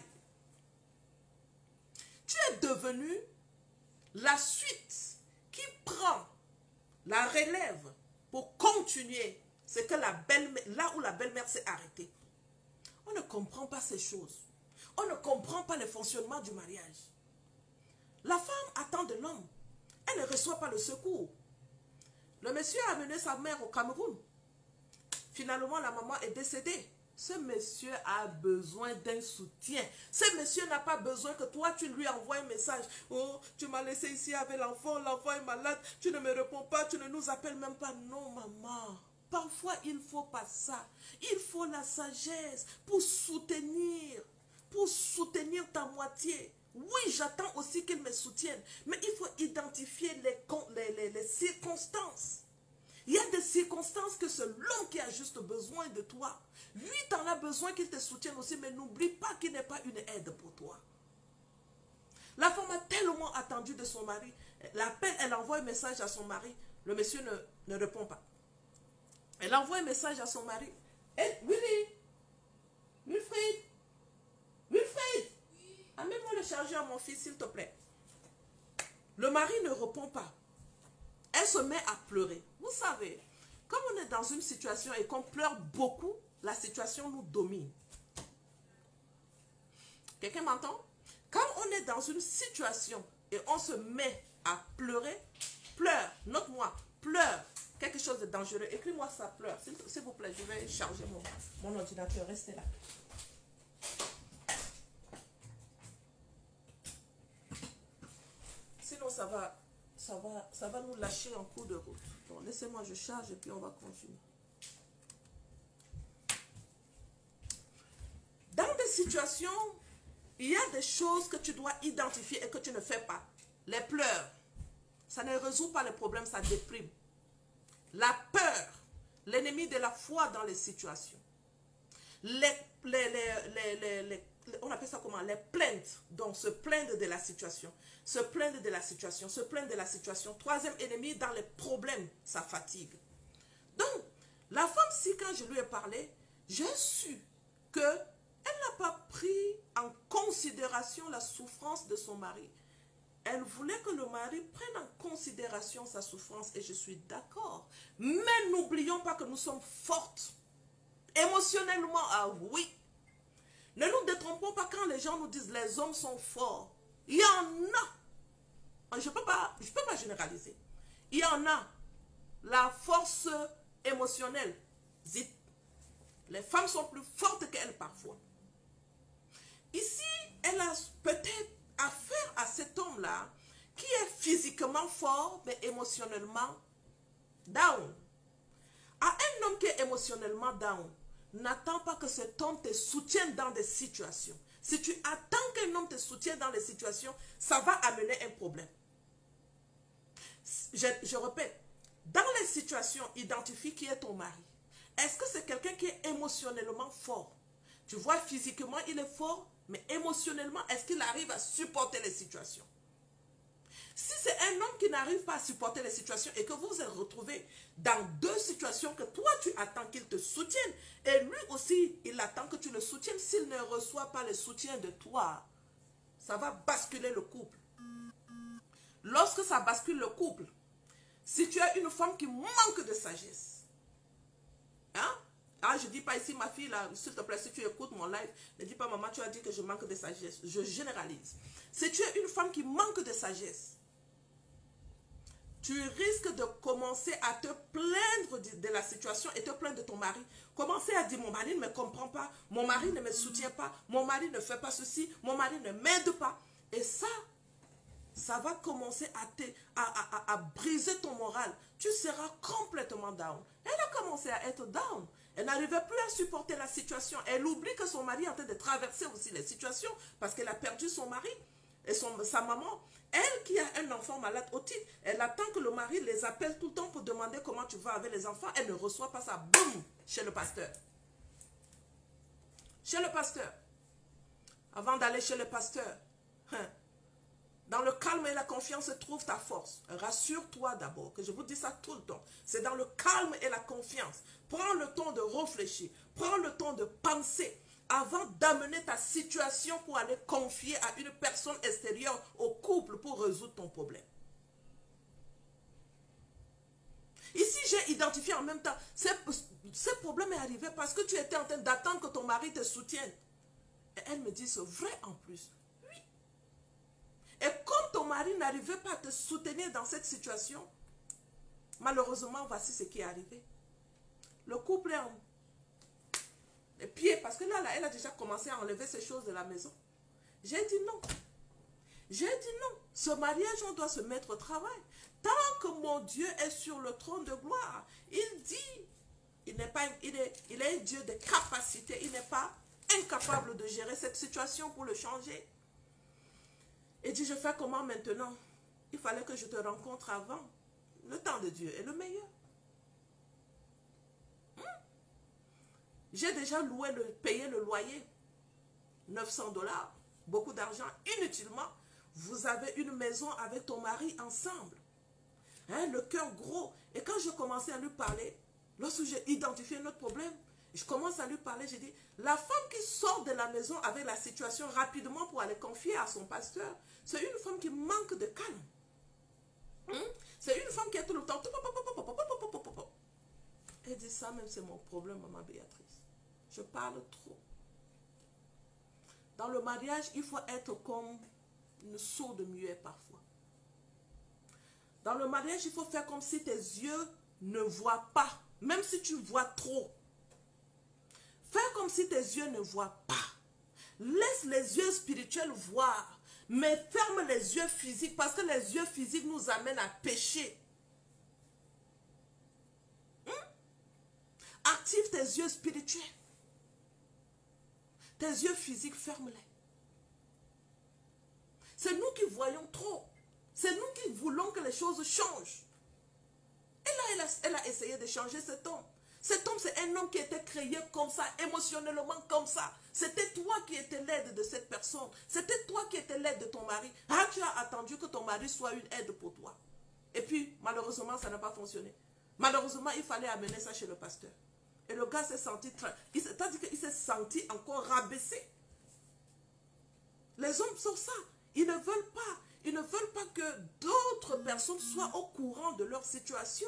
Tu es devenu la suite qui prend la relève pour continuer ce que la belle-mère, là où la belle-mère s'est arrêtée. On ne comprend pas ces choses. On ne comprend pas le fonctionnement du mariage. La femme attend de l'homme. Elle ne reçoit pas le secours. Le monsieur a amené sa mère au Cameroun. Finalement, la maman est décédée. Ce monsieur a besoin d'un soutien. Ce monsieur n'a pas besoin que toi, tu lui envoies un message. Oh, tu m'as laissé ici avec l'enfant, l'enfant est malade, tu ne me réponds pas, tu ne nous appelles même pas. Non, maman. Parfois, il ne faut pas ça. Il faut la sagesse pour soutenir, pour soutenir ta moitié. Oui, j'attends aussi qu'il me soutienne, mais il faut identifier les, les, les, les circonstances. Il y a des circonstances que c'est l'homme qui a juste besoin de toi. Lui, tu en as besoin qu'il te soutienne aussi, mais n'oublie pas qu'il n'est pas une aide pour toi. La femme a tellement attendu de son mari. L'appelle, elle envoie un message à son mari. Le monsieur ne, ne répond pas. Elle envoie un message à son mari. Hey, Willy, Wilfried, Wilfried, amène-moi le chargeur à mon fils, s'il te plaît. Le mari ne répond pas. Elle se met à pleurer. Vous savez, comme on est dans une situation et qu'on pleure beaucoup, la situation nous domine. Quelqu'un m'entend? Quand on est dans une situation et on se met à pleurer, pleure, note-moi, pleure. Quelque chose de dangereux. Écris-moi ça, pleure. S'il vous plaît, je vais charger mon, mon ordinateur. Restez là. Sinon, ça va, ça va, ça va nous lâcher en cours de route. Bon, laissez-moi, je charge et puis on va continuer. Dans des situations, il y a des choses que tu dois identifier et que tu ne fais pas. Les pleurs, ça ne résout pas les problèmes, ça déprime. La peur, l'ennemi de la foi dans les situations. Les, les, les, les, les, les, on appelle ça comment? Les plaintes. Donc, se plaindre de la situation. Se plaindre de la situation. Se plaindre de la situation. Troisième ennemi, dans les problèmes, ça fatigue. Donc, la femme, si quand je lui ai parlé, j'ai su que elle n'a pas pris en considération la souffrance de son mari. Elle voulait que le mari prenne en considération sa souffrance et je suis d'accord. Mais n'oublions pas que nous sommes fortes. Émotionnellement, ah oui. Ne nous détrompons pas quand les gens nous disent les hommes sont forts. Il y en a. Je ne peux pas, je peux pas généraliser. Il y en a. La force émotionnelle. Zip. Les femmes sont plus fortes qu'elles parfois. Ici, elle a peut-être affaire à cet homme-là qui est physiquement fort, mais émotionnellement down. À un homme qui est émotionnellement down, n'attends pas que cet homme te soutienne dans des situations. Si tu attends qu'un homme te soutienne dans les situations, ça va amener un problème. Je, je répète, dans les situations, identifie qui est ton mari. Est-ce que c'est quelqu'un qui est émotionnellement fort? Tu vois, physiquement, il est fort, mais émotionnellement, est-ce qu'il arrive à supporter les situations? Si c'est un homme qui n'arrive pas à supporter les situations et que vous vous êtes retrouvé dans deux situations que toi, tu attends qu'il te soutienne et lui aussi, il attend que tu le soutiennes, s'il ne reçoit pas le soutien de toi, ça va basculer le couple. Lorsque ça bascule le couple, si tu as une femme qui manque de sagesse, hein? Ah, je ne dis pas ici, ma fille, là, s'il te plaît, si tu écoutes mon live, ne dis pas, maman, tu as dit que je manque de sagesse. Je généralise. Si tu es une femme qui manque de sagesse, tu risques de commencer à te plaindre de, de la situation et te plaindre de ton mari. Commencer à dire, mon mari ne me comprend pas, mon mari ne me soutient pas, mon mari ne fait pas ceci, mon mari ne m'aide pas. Et ça, ça va commencer à, te, à, à, à, à briser ton moral. Tu seras complètement down. Elle a commencé à être down. Elle n'arrivait plus à supporter la situation. Elle oublie que son mari est en train de traverser aussi les situations parce qu'elle a perdu son mari et son, sa maman. Elle qui a un enfant malade autiste, elle attend que le mari les appelle tout le temps pour demander comment tu vas avec les enfants. Elle ne reçoit pas ça. Boum! Chez le pasteur. Chez le pasteur. Avant d'aller chez le pasteur, hein, dans le calme et la confiance se trouve ta force. Rassure-toi d'abord, que je vous dis ça tout le temps. C'est dans le calme et la confiance. Prends le temps de réfléchir. Prends le temps de penser avant d'amener ta situation pour aller confier à une personne extérieure au couple pour résoudre ton problème. Ici, j'ai identifié en même temps, ce, ce problème est arrivé parce que tu étais en train d'attendre que ton mari te soutienne. Et elle me dit, c'est vrai en plus. Oui. Et comme ton mari n'arrivait pas à te soutenir dans cette situation, malheureusement, voici ce qui est arrivé. Le couple est en les pieds, parce que là, là, elle a déjà commencé à enlever ces choses de la maison. J'ai dit non. J'ai dit non. Ce mariage, on doit se mettre au travail. Tant que mon Dieu est sur le trône de gloire, il dit, il n'est pas, il est, il est un Dieu de capacité, il n'est pas incapable de gérer cette situation pour le changer. Il dit, je fais comment maintenant? Il fallait que je te rencontre avant. Le temps de Dieu est le meilleur. J'ai déjà loué, le, payé le loyer, neuf cents dollars, beaucoup d'argent, inutilement. Vous avez une maison avec ton mari ensemble. Hein, le cœur gros. Et quand je commençais à lui parler, lorsque j'ai identifié notre problème, je commence à lui parler, j'ai dit, la femme qui sort de la maison avec la situation rapidement pour aller confier à son pasteur, c'est une femme qui manque de calme. Hein? C'est une femme qui est tout le temps... Elle dit ça même, c'est mon problème, maman Béatrice. Je parle trop. Dans le mariage, il faut être comme une sourde muette parfois. Dans le mariage, il faut faire comme si tes yeux ne voient pas. Même si tu vois trop. Fais comme si tes yeux ne voient pas. Laisse les yeux spirituels voir. Mais ferme les yeux physiques parce que les yeux physiques nous amènent à pécher. Hum? Active tes yeux spirituels. Tes yeux physiques, ferme-les. C'est nous qui voyons trop. C'est nous qui voulons que les choses changent. Et là, elle a, elle a essayé de changer cet homme. Cet homme, c'est un homme qui était créé comme ça, émotionnellement comme ça. C'était toi qui étais l'aide de cette personne. C'était toi qui étais l'aide de ton mari. Ah, tu as attendu que ton mari soit une aide pour toi. Et puis, malheureusement, ça n'a pas fonctionné. Malheureusement, il fallait amener ça chez le pasteur. Et le gars s'est senti, c'est-à-dire qu'il s'est senti encore rabaissé. Les hommes sont ça. Ils ne veulent pas. Ils ne veulent pas que d'autres personnes soient au courant de leur situation.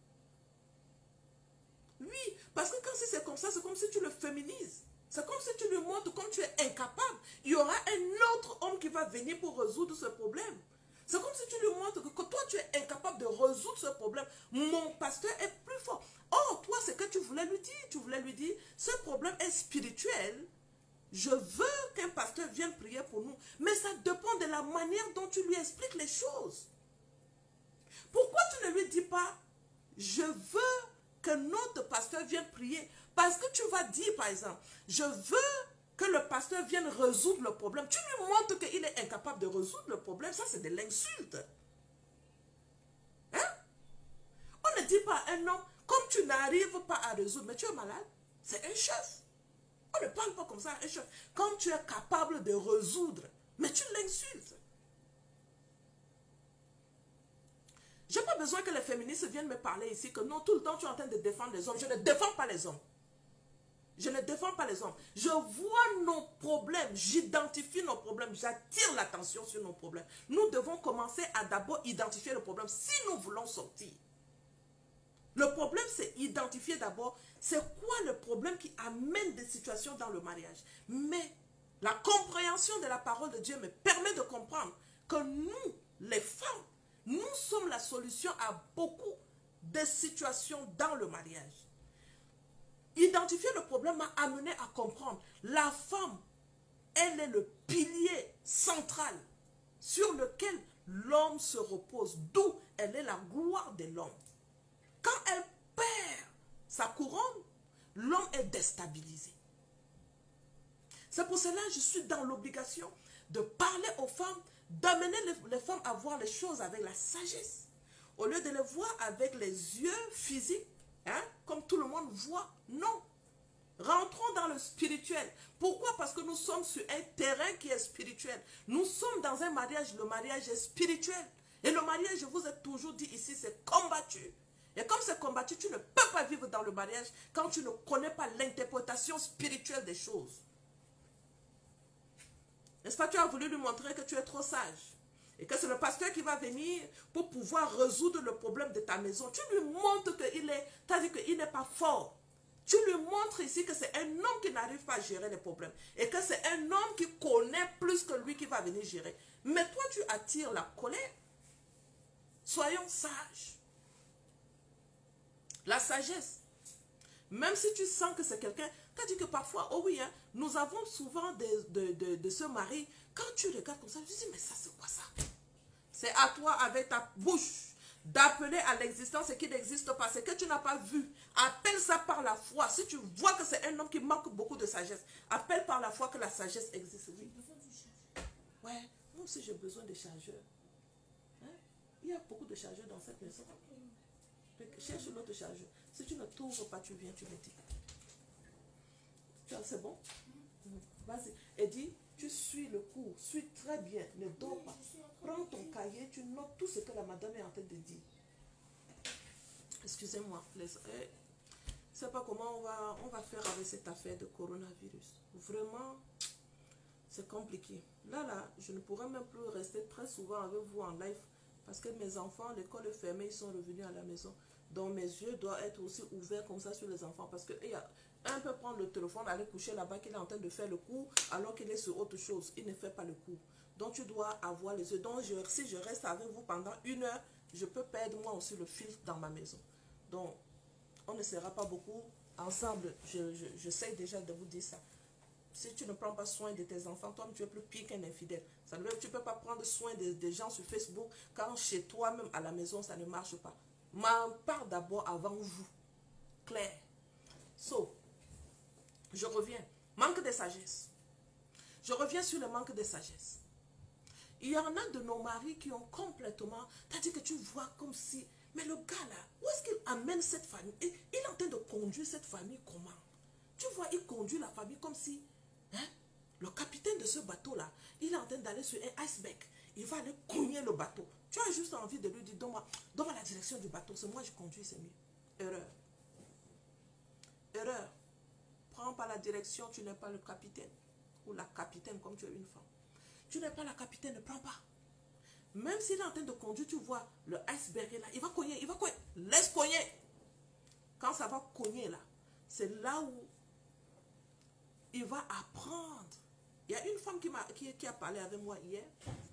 Oui, parce que quand c'est comme ça, c'est comme si tu le féminises. C'est comme si tu lui montres comme tu es incapable. Il y aura un autre homme qui va venir pour résoudre ce problème. C'est comme si tu lui montres que, que toi, tu es incapable de résoudre ce problème. Mon pasteur est plus fort. Oh, toi, c'est que tu voulais lui dire. Tu voulais lui dire, ce problème est spirituel. Je veux qu'un pasteur vienne prier pour nous. Mais ça dépend de la manière dont tu lui expliques les choses. Pourquoi tu ne lui dis pas, je veux que notre pasteur vienne prier? Parce que tu vas dire, par exemple, je veux que le pasteur vienne résoudre le problème. Tu lui montres qu'il est incapable de résoudre le problème. Ça, c'est de l'insulte. Hein? On ne dit pas à un homme, comme tu n'arrives pas à résoudre, mais tu es malade. C'est un chef. On ne parle pas comme ça à un chef. Comme tu es capable de résoudre, mais tu l'insultes. Je n'ai pas besoin que les féministes viennent me parler ici, que non, tout le temps tu es en train de défendre les hommes. Je ne défends pas les hommes. Je ne défends pas les hommes. Je vois nos problèmes, j'identifie nos problèmes, j'attire l'attention sur nos problèmes. Nous devons commencer à d'abord identifier le problème si nous voulons sortir. Le problème, c'est identifier d'abord, c'est quoi le problème qui amène des situations dans le mariage. Mais la compréhension de la parole de Dieu me permet de comprendre que nous, les femmes, nous sommes la solution à beaucoup de situations dans le mariage. Identifier le problème m'a amené à comprendre. La femme, elle est le pilier central sur lequel l'homme se repose. D'où elle est la gloire de l'homme. Quand elle perd sa couronne, l'homme est déstabilisé. C'est pour cela que je suis dans l'obligation de parler aux femmes, d'amener les, les femmes à voir les choses avec la sagesse. Au lieu de les voir avec les yeux physiques, hein, comme tout le monde voit, non. Rentrons dans le spirituel. Pourquoi? Parce que nous sommes sur un terrain qui est spirituel. Nous sommes dans un mariage, le mariage est spirituel. Et le mariage, je vous ai toujours dit ici, c'est combattu. Et comme c'est combattu, tu ne peux pas vivre dans le mariage quand tu ne connais pas l'interprétation spirituelle des choses. N'est-ce pas? Tu as voulu lui montrer que tu es trop sage. Et que c'est le pasteur qui va venir pour pouvoir résoudre le problème de ta maison. Tu lui montres qu'il est, t'as dit qu'il n'est pas fort. Tu lui montres ici que c'est un homme qui n'arrive pas à gérer les problèmes. Et que c'est un homme qui connaît plus que lui qui va venir gérer. Mais toi, tu attires la colère. Soyons sages. La sagesse. Même si tu sens que c'est quelqu'un, t'as dit que parfois, oh oui, hein, nous avons souvent de, de, de, de ce mari, quand tu regardes comme ça, tu dis, mais ça c'est quoi ça? C'est à toi avec ta bouche d'appeler à l'existence ce qui n'existe pas, ce que tu n'as pas vu. Appelle ça par la foi. Si tu vois que c'est un homme qui manque beaucoup de sagesse, appelle par la foi que la sagesse existe. Oui. Ouais, moi aussi j'ai besoin de chargeurs. Hein? Il y a beaucoup de chargeurs dans cette maison. Cherche l'autre chargeur. Si tu ne t'ouvres pas, tu viens, tu me dis. C'est bon? Vas-y. Et dis, tu suis le cours. Suis très bien. Ne dors pas. Prends ton cahier, tu notes tout ce que la madame est en train de dire. Excusez-moi. Je ne sais pas comment on va, on va faire avec cette affaire de coronavirus. Vraiment, c'est compliqué. Là, là, je ne pourrais même plus rester très souvent avec vous en live parce que mes enfants, l'école est fermée, ils sont revenus à la maison. Donc mes yeux doivent être aussi ouverts comme ça sur les enfants. Parce que y a, un peut prendre le téléphone, aller coucher là-bas, qu'il est en train de faire le cours, alors qu'il est sur autre chose. Il ne fait pas le cours. Donc tu dois avoir les yeux. Donc je, si je reste avec vous pendant une heure, je peux perdre moi aussi le fil dans ma maison. Donc on ne sera pas beaucoup ensemble. Je, je, je sais déjà de vous dire ça. Si tu ne prends pas soin de tes enfants, toi tu es plus pire qu'un infidèle. Ça veut dire que tu ne peux pas prendre soin des de gens sur Facebook quand chez toi-même à la maison ça ne marche pas. M'en parle d'abord avant vous. Claire. So, je reviens. Manque de sagesse. Je reviens sur le manque de sagesse. Il y en a de nos maris qui ont complètement... C'est-à-dire que tu vois comme si... Mais le gars là, où est-ce qu'il amène cette famille? Et il est en train de conduire cette famille comment? Tu vois, il conduit la famille comme si... Hein, le capitaine de ce bateau-là, il est en train d'aller sur un iceberg. Il va aller cogner le bateau. Tu as juste envie de lui dire, donne-moi donne la direction du bateau. C'est moi qui conduis, c'est mieux. Erreur. Erreur. Prends pas la direction, tu n'es pas le capitaine. Ou la capitaine, comme tu es une femme. Tu n'es pas la capitaine, ne prends pas. Même s'il est en train de conduire, tu vois, le iceberg est là. Il va cogner, il va cogner. Laisse cogner. Quand ça va cogner là, c'est là où il va apprendre. Il y a une femme qui, m'a, qui, qui a parlé avec moi hier.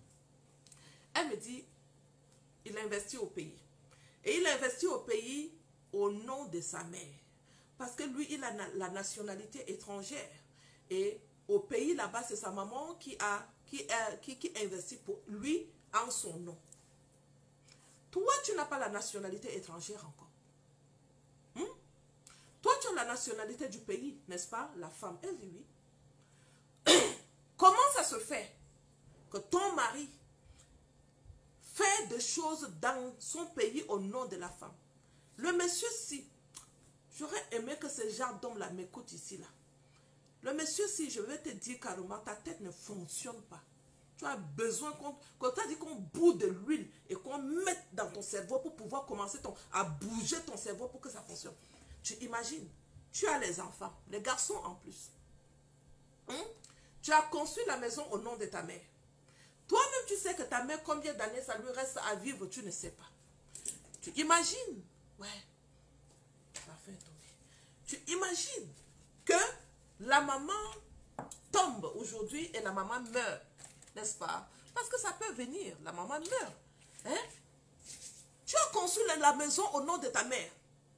Elle me dit, il a investi au pays. Et il a investi au pays au nom de sa mère. Parce que lui, il a la nationalité étrangère. Et au pays là-bas, c'est sa maman qui a qui, a, qui, qui investit pour lui en son nom. Toi, tu n'as pas la nationalité étrangère encore. Hmm? Toi, tu as la nationalité du pays, n'est-ce pas? La femme, elle dit oui. Comment ça se fait que ton mari fait des choses dans son pays au nom de la femme? Le monsieur, si, j'aurais aimé que ce genre d'homme-là m'écoute ici, là. Le monsieur, si, je vais te dire carrément, ta tête ne fonctionne pas. Tu as besoin qu'on qu dit qu'on bout de l'huile et qu'on mette dans ton cerveau pour pouvoir commencer ton, à bouger ton cerveau pour que ça fonctionne. Tu imagines, tu as les enfants, les garçons en plus. Hum? Tu as construit la maison au nom de ta mère. Toi-même, tu sais que ta mère, combien d'années ça lui reste à vivre, tu ne sais pas. Tu imagines, ouais, parfait, tu imagines que la maman tombe aujourd'hui et la maman meurt, n'est-ce pas? Parce que ça peut venir, la maman meurt. Hein? Tu as construit la maison au nom de ta mère.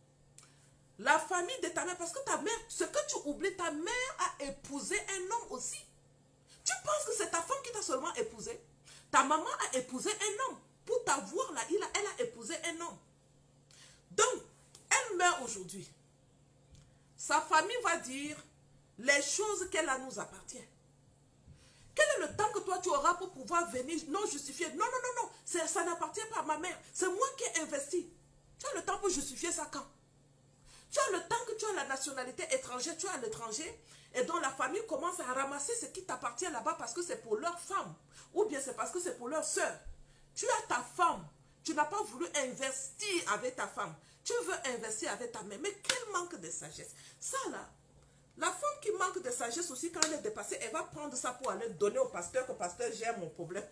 La famille de ta mère, parce que ta mère, ce que tu oublies, ta mère a épousé un homme aussi. Tu penses que c'est ta femme qui t'a seulement épousé? Ta maman a épousé un homme. Pour t'avoir là, il a, elle a épousé un homme. Donc, elle meurt aujourd'hui. Sa famille va dire les choses qu'elle a nous appartient. Quel est le temps que toi tu auras pour pouvoir venir non justifier? Non, non, non, non, ça n'appartient pas à ma mère. C'est moi qui ai investi. Tu as le temps pour justifier ça quand? Tu as le temps que tu as la nationalité étrangère, tu es à l'étranger, et donc la famille commence à ramasser ce qui t'appartient là-bas parce que c'est pour leur femme, ou bien c'est parce que c'est pour leur soeur. Tu as ta femme, tu n'as pas voulu investir avec ta femme, tu veux investir avec ta mère, mais quel manque de sagesse. Ça là, la femme qui manque de sagesse aussi, quand elle est dépassée, elle va prendre ça pour aller donner au pasteur, que le pasteur gère mon problème.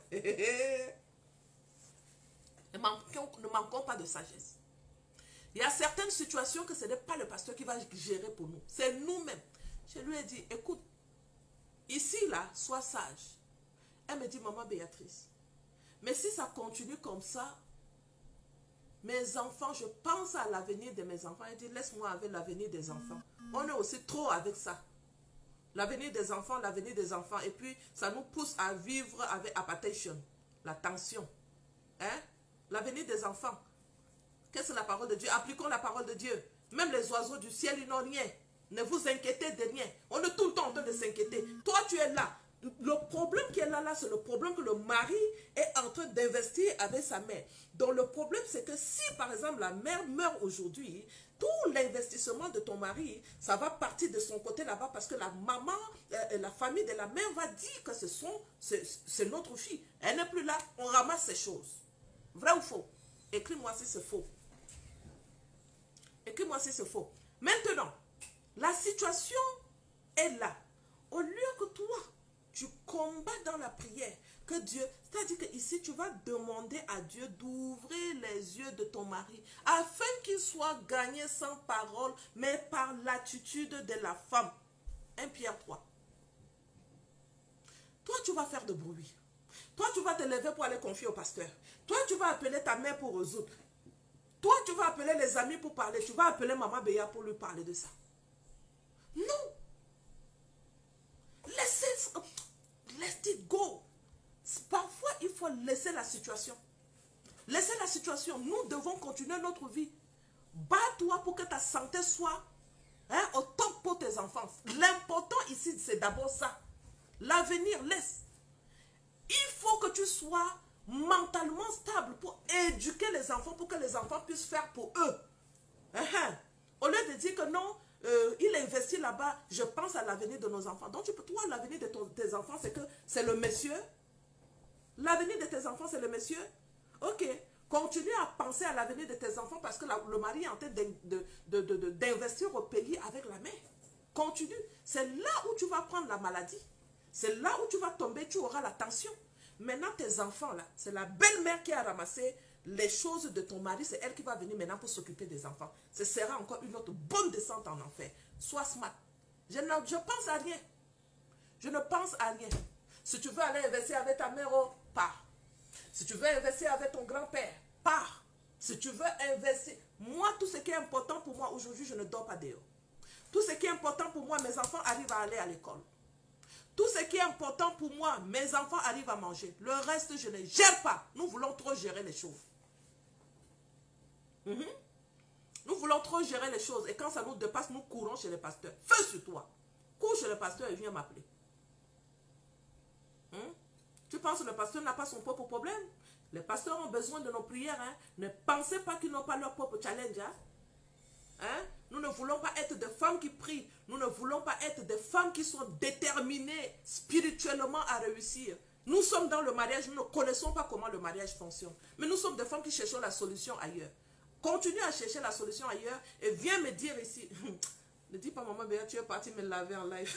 Ne manquons, ne manquons pas de sagesse. Il y a certaines situations que ce n'est pas le pasteur qui va gérer pour nous. C'est nous-mêmes. Je lui ai dit, écoute, ici, là, sois sage. Elle me dit, maman Béatrice, mais si ça continue comme ça, mes enfants, je pense à l'avenir de mes enfants. Elle dit, laisse-moi avec l'avenir des enfants. On est aussi trop avec ça. L'avenir des enfants, l'avenir des enfants. Et puis, ça nous pousse à vivre avec appetition, la tension. Hein? L'avenir des enfants. Qu'est-ce que la parole de Dieu? Appliquons la parole de Dieu. Même les oiseaux du ciel, ils n'ont rien. Ne vous inquiétez de rien. On est tout le temps en train de s'inquiéter. Toi, tu es là. Le problème qui est là, là, c'est le problème que le mari est en train d'investir avec sa mère. Donc, le problème, c'est que si, par exemple, la mère meurt aujourd'hui, tout l'investissement de ton mari, ça va partir de son côté là-bas parce que la maman, euh, la famille de la mère va dire que ce sont, c'est notre fille. Elle n'est plus là, on ramasse ces choses. Vrai ou faux? Écris-moi si c'est faux. Écris-moi si c'est faux. Maintenant, la situation est là. Au lieu que toi, tu combats dans la prière, que Dieu, c'est-à-dire que ici tu vas demander à Dieu d'ouvrir les yeux de ton mari, afin qu'il soit gagné sans parole, mais par l'attitude de la femme. un Pierre trois. Toi, tu vas faire de bruit. Toi, tu vas te lever pour aller confier au pasteur. Toi, tu vas appeler ta mère pour résoudre. Toi, tu vas appeler les amis pour parler. Tu vas appeler Maman Béa pour lui parler de ça. Non. Laissez, let it go. Parfois, il faut laisser la situation. Laissez la situation. Nous devons continuer notre vie. Bats-toi pour que ta santé soit hein, au top pour tes enfants. L'important ici, c'est d'abord ça. L'avenir, laisse. Il faut que tu sois mentalement stable pour éduquer les enfants, pour que les enfants puissent faire pour eux. Uh-huh. Au lieu de dire que non, euh, il investit là-bas, je pense à l'avenir de nos enfants. Donc, tu peux, toi, l'avenir de ton, tes enfants, c'est que c'est le monsieur. L'avenir de tes enfants, c'est le monsieur. Ok, continue à penser à l'avenir de tes enfants parce que la, le mari est en train d'investir au pays avec la mère. Continue. C'est là où tu vas prendre la maladie. C'est là où tu vas tomber, tu auras la tension. Maintenant, tes enfants, là, c'est la belle-mère qui a ramassé les choses de ton mari. C'est elle qui va venir maintenant pour s'occuper des enfants. Ce sera encore une autre bonne descente en enfer. Sois smart. Je ne je pense à rien. Je ne pense à rien. Si tu veux aller investir avec ta mère, oh, pars. Si tu veux investir avec ton grand-père, pars. Si tu veux investir... Moi, tout ce qui est important pour moi, aujourd'hui, je ne dors pas dehors. Tout ce qui est important pour moi, mes enfants arrivent à aller à l'école. Tout ce qui est important pour moi, mes enfants arrivent à manger. Le reste, je ne gère pas. Nous voulons trop gérer les choses. Mm-hmm. Nous voulons trop gérer les choses. Et quand ça nous dépasse, nous courons chez le pasteur. Feu sur toi. Cours chez le pasteur et viens m'appeler. Hmm? Tu penses que le pasteur n'a pas son propre problème? Les pasteurs ont besoin de nos prières. Hein? Ne pensez pas qu'ils n'ont pas leur propre challenge. Hein? Hein? Nous ne voulons pas être des femmes qui prient. Nous ne voulons pas être des femmes qui sont déterminées spirituellement à réussir. Nous sommes dans le mariage, nous ne connaissons pas comment le mariage fonctionne. Mais nous sommes des femmes qui cherchons la solution ailleurs. Continue à chercher la solution ailleurs et viens me dire ici. Ne dis pas, maman, tu es partie me laver en live.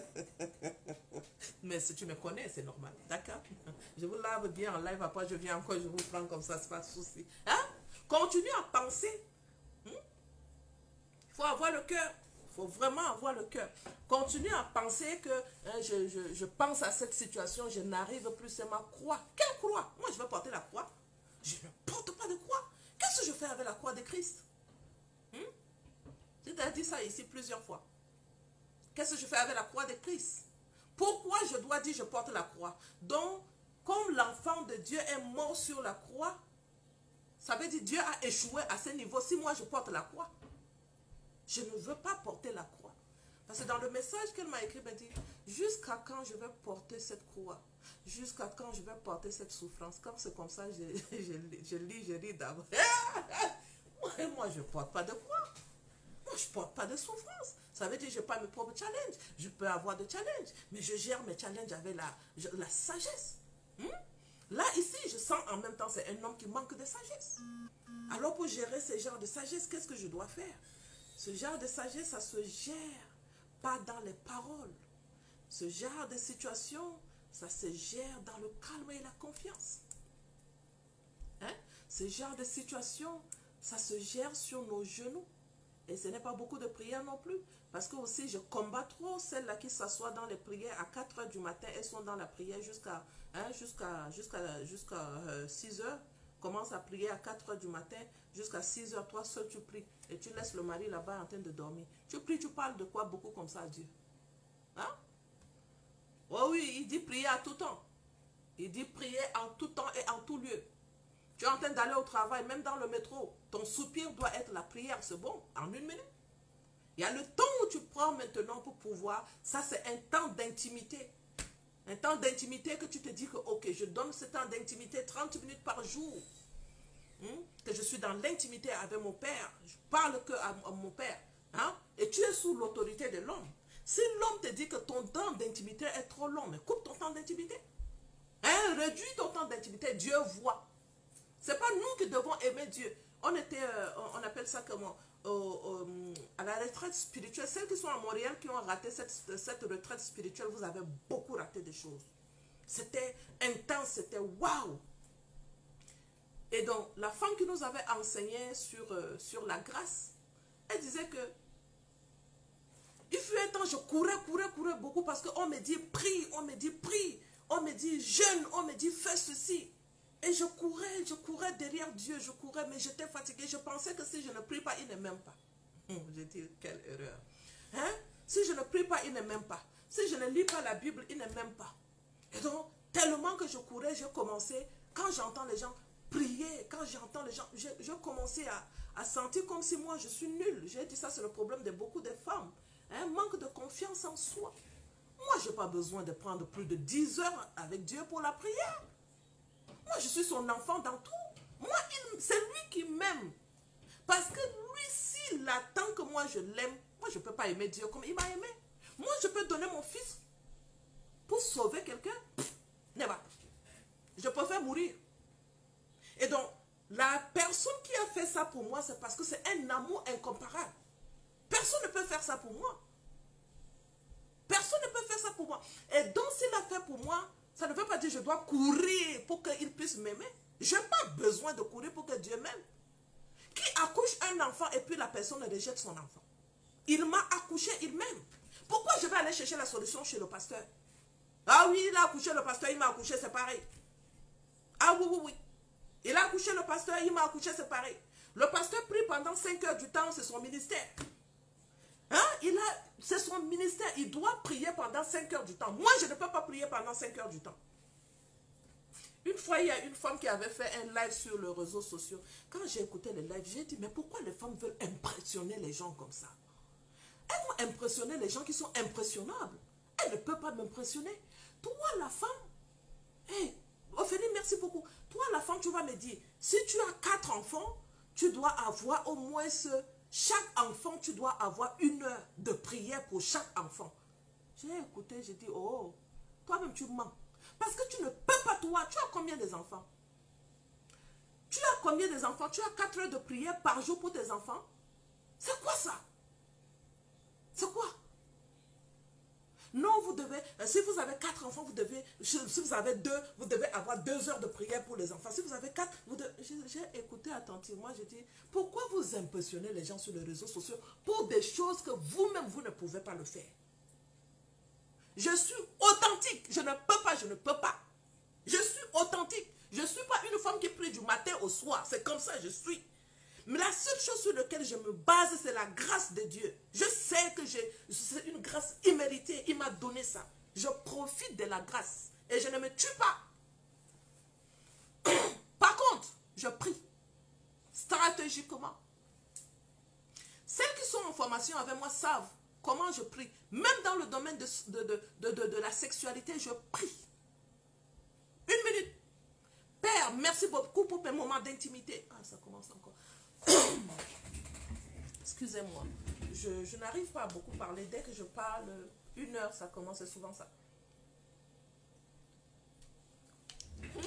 Mais si tu me connais, c'est normal. D'accord? Je vous lave bien en live, après je viens encore, je vous prends comme ça, c'est pas de souci. Hein? Continue à penser. Il faut avoir le cœur. Il faut vraiment avoir le cœur. Continue à penser que hein, je, je, je pense à cette situation, je n'arrive plus, c'est ma croix. Quelle croix? Moi, je vais porter la croix. Je ne porte pas de croix. Qu'est-ce que je fais avec la croix de Christ? Hmm? Je t'ai dit ça ici plusieurs fois. Qu'est-ce que je fais avec la croix de Christ? Pourquoi je dois dire je porte la croix? Donc, comme l'enfant de Dieu est mort sur la croix, ça veut dire Dieu a échoué à ce niveau. Si moi je porte la croix, je ne veux pas porter la croix. Parce que dans le message qu'elle m'a écrit, elle dit, jusqu'à quand je vais porter cette croix? Jusqu'à quand je vais porter cette souffrance? Quand c'est comme ça, je, je, je lis, je lis d'abord. Moi, moi, je ne porte pas de croix. Moi, je ne porte pas de souffrance. Ça veut dire que je n'ai pas mes propres challenges. Je peux avoir des challenges, mais je gère mes challenges avec la, la sagesse. Hmm? Là, ici, je sens en même temps, c'est un homme qui manque de sagesse. Alors, pour gérer ce genre de sagesse, qu'est-ce que je dois faire? Ce genre de sagesse, ça se gère pas dans les paroles. Ce genre de situation, ça se gère dans le calme et la confiance. Hein? Ce genre de situation, ça se gère sur nos genoux. Et ce n'est pas beaucoup de prières non plus. Parce que aussi, je combats trop celles-là qui s'assoient dans les prières à quatre heures du matin. Elles sont dans la prière jusqu'à hein, jusqu'à jusqu'à jusqu'à euh, six heures. Commence à prier à quatre heures du matin jusqu'à six heures. Toi seul, tu pries. Et tu laisses le mari là-bas en train de dormir. Tu pries, tu parles de quoi beaucoup comme ça à Dieu? Hein? Oh oui, il dit prier à tout temps. Il dit prier en tout temps et en tout lieu. Tu es en train d'aller au travail, même dans le métro. Ton soupir doit être la prière, c'est bon, en une minute. Il y a le temps où tu prends maintenant pour pouvoir. Ça, c'est un temps d'intimité. Un temps d'intimité que tu te dis que, ok, je donne ce temps d'intimité trente minutes par jour. Hein, que je suis dans l'intimité avec mon père. Je parle que à, à mon père. Hein, et tu es sous l'autorité de l'homme. Si l'homme te dit que ton temps d'intimité est trop long, mais coupe ton temps d'intimité. Hein, réduis ton temps d'intimité. Dieu voit. Ce n'est pas nous qui devons aimer Dieu. On était, euh, on appelle ça comment euh, euh, à la retraite spirituelle. Celles qui sont à Montréal, qui ont raté cette, cette retraite spirituelle, vous avez beaucoup raté des choses. C'était intense, c'était waouh. Et donc, la femme qui nous avait enseigné sur, euh, sur la grâce, elle disait que il fut un temps, je courais, courais, courais beaucoup parce qu'on me dit prie, on me dit prie, on me dit jeûne, on me dit fais ceci. Et je courais, je courais derrière Dieu, je courais, mais j'étais fatiguée. Je pensais que si je ne prie pas, il ne m'aime pas. Hum, j'ai dit, quelle erreur. Hein? Si je ne prie pas, il ne m'aime pas. Si je ne lis pas la Bible, il ne m'aime pas. Et donc, tellement que je courais, j'ai commencé, quand j'entends les gens prier, quand j'entends les gens, j'ai commencé à, à sentir comme si moi, je suis nulle. J'ai dit, ça, c'est le problème de beaucoup de femmes. Un manque de confiance en soi. Moi, je n'ai pas besoin de prendre plus de dix heures avec Dieu pour la prière. Moi, je suis son enfant dans tout. Moi, c'est lui qui m'aime. Parce que lui, s'il attend que moi, je l'aime, moi, je ne peux pas aimer Dieu comme il m'a aimé. Moi, je peux donner mon fils pour sauver quelqu'un. Never. Je préfère mourir. Et donc, la personne qui a fait ça pour moi, c'est parce que c'est un amour incomparable. Personne ne peut faire ça pour moi. Personne ne peut faire ça pour moi. Et donc, s'il a fait pour moi, ça ne veut pas dire que je dois courir pour qu'il puisse m'aimer. Je n'ai pas besoin de courir pour que Dieu m'aime. Qui accouche un enfant et puis la personne rejette son enfant? Il m'a accouché, il m'aime. Pourquoi je vais aller chercher la solution chez le pasteur? Ah oui, il a accouché le pasteur, il m'a accouché, c'est pareil. Ah oui, oui, oui. Il a accouché le pasteur, il m'a accouché, c'est pareil. Le pasteur prie pendant cinq heures du temps, c'est son ministère. Hein? Il a, c'est son ministère, il doit prier pendant cinq heures du temps. Moi, je ne peux pas prier pendant cinq heures du temps. Une fois, il y a une femme qui avait fait un live sur les réseaux sociaux. Quand j'ai écouté le live, j'ai dit, mais pourquoi les femmes veulent impressionner les gens comme ça? Elles vont impressionner les gens qui sont impressionnables. Elles ne peuvent pas m'impressionner. Toi, la femme, hey, Ophélie, merci beaucoup. Toi, la femme, tu vas me dire, si tu as quatre enfants, tu dois avoir au moins ce... Chaque enfant, tu dois avoir une heure de prière pour chaque enfant. J'ai écouté, j'ai dit, oh, toi-même tu mens. Parce que tu ne peux pas, toi, tu as combien d'enfants? Tu as combien d'enfants? Tu as quatre heures de prière par jour pour tes enfants? C'est quoi ça? C'est quoi? Non, vous devez, si vous avez quatre enfants, vous devez, si vous avez deux, vous devez avoir deux heures de prière pour les enfants. Si vous avez quatre, vous devez, j'ai écouté attentivement, j'ai dit, pourquoi vous impressionnez les gens sur les réseaux sociaux pour des choses que vous-même, vous ne pouvez pas le faire? Je suis authentique, je ne peux pas, je ne peux pas. Je suis authentique. Je ne suis pas une femme qui prie du matin au soir, c'est comme ça je suis. Mais la seule chose sur laquelle je me base, c'est la grâce de Dieu. Je sais que c'est une grâce imméritée. Il m'a donné ça. Je profite de la grâce. Et je ne me tue pas. Je prie. Stratégiquement. Celles qui sont en formation avec moi savent comment je prie. Même dans le domaine de, de, de, de, de, de la sexualité, je prie. Une minute. Père, merci beaucoup pour mes moments d'intimité. Ah, ça commence encore. Excusez-moi. Je, je n'arrive pas à beaucoup parler. Dès que je parle, une heure, ça commence. C'est souvent ça. Hmm?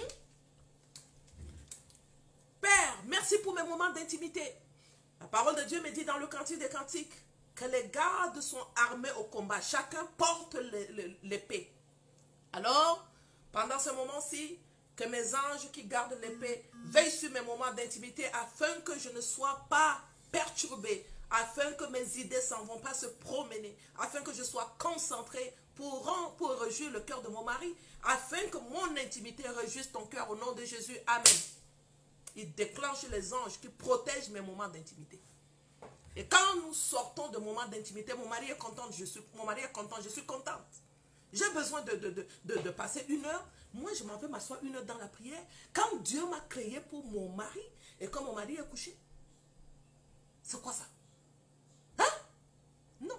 Père, merci pour mes moments d'intimité. La parole de Dieu me dit dans le Cantique des Cantiques que les gardes sont armés au combat. Chacun porte l'épée. Alors, pendant ce moment-ci, que mes anges qui gardent l'épée veillent sur mes moments d'intimité afin que je ne sois pas perturbé, afin que mes idées s'en vont pas se promener, afin que je sois concentré pour, pour réjouir le cœur de mon mari, afin que mon intimité réjouisse ton cœur au nom de Jésus. Amen. Il déclenche les anges qui protègent mes moments d'intimité. Et quand nous sortons de moments d'intimité, mon mari est content, je suis, mon mari est content, je suis contente. J'ai besoin de, de, de, de, de passer une heure. Moi, je m'en vais m'asseoir une heure dans la prière. Quand Dieu m'a créé pour mon mari, et quand mon mari est couché, c'est quoi ça? Hein? Non.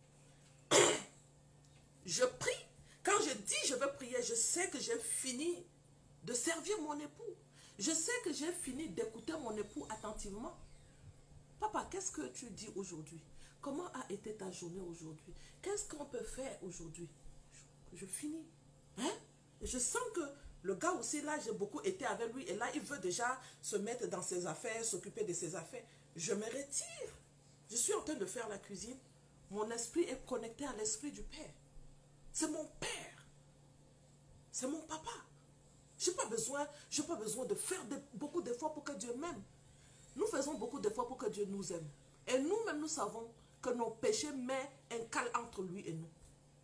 Je prie. Quand je dis je veux prier, je sais que j'ai fini de servir mon époux. Je sais que j'ai fini d'écouter mon époux attentivement. Papa, qu'est-ce que tu dis aujourd'hui? Comment a été ta journée aujourd'hui? Qu'est-ce qu'on peut faire aujourd'hui? Je, je finis. Hein? Et je sens que le gars aussi, là, j'ai beaucoup été avec lui. Et là, il veut déjà se mettre dans ses affaires, s'occuper de ses affaires. Je me retire. Je suis en train de faire la cuisine. Mon esprit est connecté à l'esprit du Père. C'est mon Père. C'est mon papa. Je n'ai pas besoin, je n'ai pas besoin de faire de, beaucoup d'efforts pour que Dieu m'aime. Nous faisons beaucoup d'efforts pour que Dieu nous aime. Et nous-mêmes, nous savons que nos péchés mettent un cal entre lui et nous.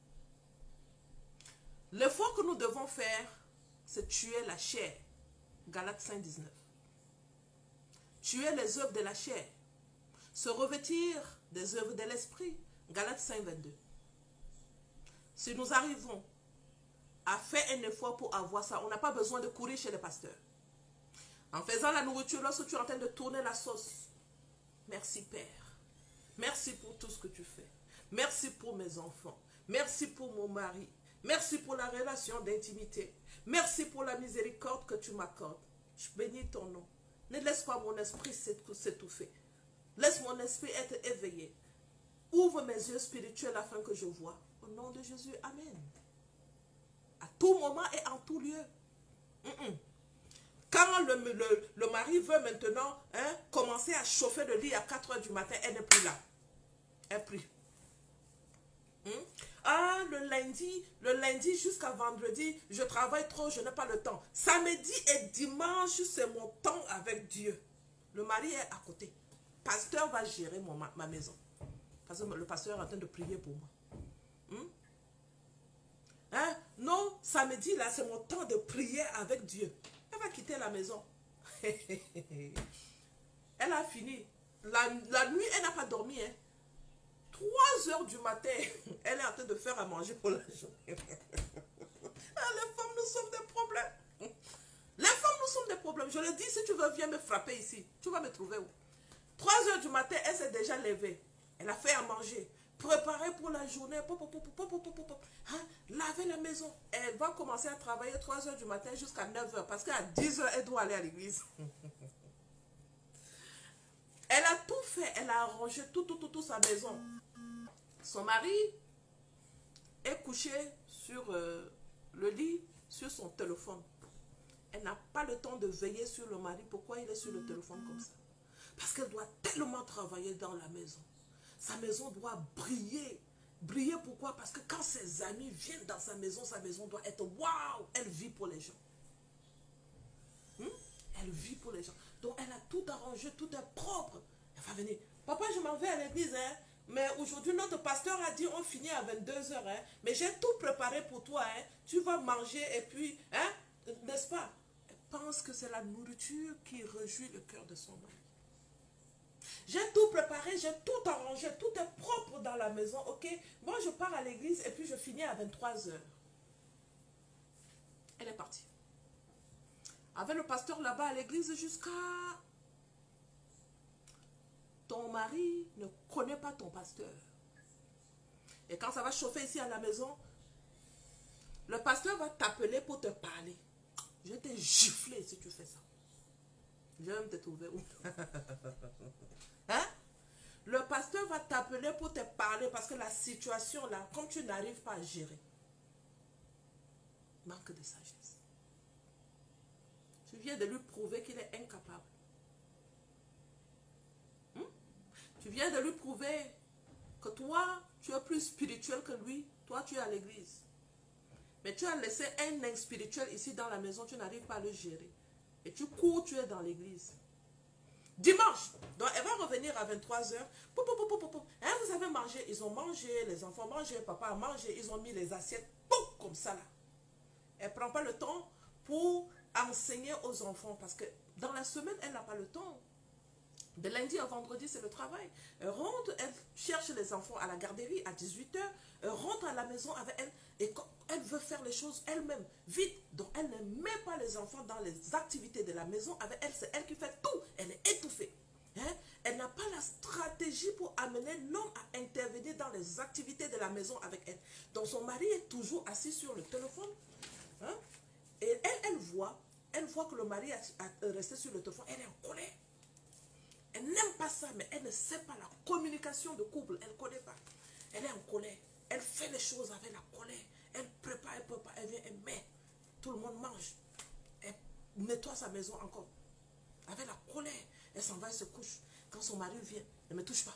L'effort que nous devons faire, c'est tuer la chair. Galates cinq, dix-neuf. Tuer les œuvres de la chair. Se revêtir des œuvres de l'esprit. Galates cinq, vingt-deux. Si nous arrivons à faire un effort pour avoir ça, on n'a pas besoin de courir chez les pasteurs. En faisant la nourriture, lorsque tu es en train de tourner la sauce, merci Père. Merci pour tout ce que tu fais. Merci pour mes enfants. Merci pour mon mari. Merci pour la relation d'intimité. Merci pour la miséricorde que tu m'accordes. Je bénis ton nom. Ne laisse pas mon esprit s'étouffer. Laisse mon esprit être éveillé. Ouvre mes yeux spirituels afin que je voie. Au nom de Jésus, Amen. À tout moment et en tout lieu. Mm -mm. Quand le, le, le mari veut maintenant hein, commencer à chauffer le lit à quatre heures du matin, elle n'est plus là. Elle n'est plus. Hmm? Ah, le lundi, le lundi jusqu'à vendredi, je travaille trop, je n'ai pas le temps. Samedi et dimanche, c'est mon temps avec Dieu. Le mari est à côté. Pasteur va gérer mon, ma, ma maison. Parce que le pasteur est en train de prier pour moi. Hmm? Hein? Non, samedi, là, c'est mon temps de prier avec Dieu. Elle va quitter la maison. Elle a fini. La, la nuit, elle n'a pas dormi. Hein. trois heures du matin, elle est en train de faire à manger pour la journée. Ah, les femmes, nous sommes des problèmes. Les femmes, nous sommes des problèmes. Je le dis, si tu veux, viens me frapper ici. Tu vas me trouver où? trois heures du matin, elle s'est déjà levée. Elle a fait à manger. Préparer pour la journée. Pop, pop, pop, pop, pop, pop. Hein? Laver la maison. Elle va commencer à travailler trois heures du matin jusqu'à neuf heures. Parce qu'à dix heures, elle doit aller à l'église. Elle a tout fait. Elle a arrangé tout, tout, tout, tout sa maison. Son mari est couché sur euh, le lit, sur son téléphone. Elle n'a pas le temps de veiller sur le mari. Pourquoi il est sur le téléphone comme ça? Parce qu'elle doit tellement travailler dans la maison. Sa maison doit briller. Briller pourquoi? Parce que quand ses amis viennent dans sa maison, sa maison doit être waouh! Elle vit pour les gens. Hmm? Elle vit pour les gens. Donc elle a tout arrangé, tout est propre. Elle va venir. Papa, je m'en vais à l'église, hein? Mais aujourd'hui, notre pasteur a dit on finit à vingt-deux heures. Hein? Mais j'ai tout préparé pour toi. Hein? Tu vas manger et puis, hein? N'est-ce pas? Elle pense que c'est la nourriture qui réjouit le cœur de son mari. J'ai tout préparé, j'ai tout arrangé, tout est propre dans la maison, ok? Moi, je pars à l'église et puis je finis à vingt-trois heures. Elle est partie. avec le pasteur là-bas à l'église jusqu'à... Ton mari ne connaît pas ton pasteur. Et quand ça va chauffer ici à la maison, le pasteur va t'appeler pour te parler. Je vais te gifler si tu fais ça. Je vais même te trouver où. Hein? Le pasteur va t'appeler pour te parler parce que la situation là, comme tu n'arrives pas à gérer, manque de sagesse. Tu viens de lui prouver qu'il est incapable. Hmm? Tu viens de lui prouver que toi, tu es plus spirituel que lui. Toi, tu es à l'église. Mais tu as laissé un nain spirituel ici dans la maison, tu n'arrives pas à le gérer. Et tu cours, tu es dans l'église. Dimanche, donc elle va revenir à vingt-trois heures. Pou, pou, pou, pou, pou. Hein, vous avez mangé, ils ont mangé, les enfants ont mangé, papa a mangé, ils ont mis les assiettes, pou, comme ça là. Elle ne prend pas le temps pour enseigner aux enfants parce que dans la semaine, elle n'a pas le temps. De lundi à vendredi, c'est le travail. Elle rentre, elle cherche les enfants à la garderie à dix-huit heures. Elle rentre à la maison avec elle et elle veut faire les choses elle-même, vite. Donc, elle ne met pas les enfants dans les activités de la maison. Avec elle, c'est elle qui fait tout. Elle est étouffée. Hein? Elle n'a pas la stratégie pour amener l'homme à intervenir dans les activités de la maison avec elle. Donc, son mari est toujours assis sur le téléphone. Hein? Et elle, elle voit, elle voit que le mari a, a resté sur le téléphone. Elle est en colère. Elle n'aime pas ça, mais elle ne sait pas la communication de couple. Elle ne connaît pas. Elle est en colère. Elle fait les choses avec la colère. Elle prépare, elle prépare, elle vient, elle met. Tout le monde mange. Elle nettoie sa maison encore. Avec la colère. Elle s'en va, elle se couche. Quand son mari vient, ne me touche pas.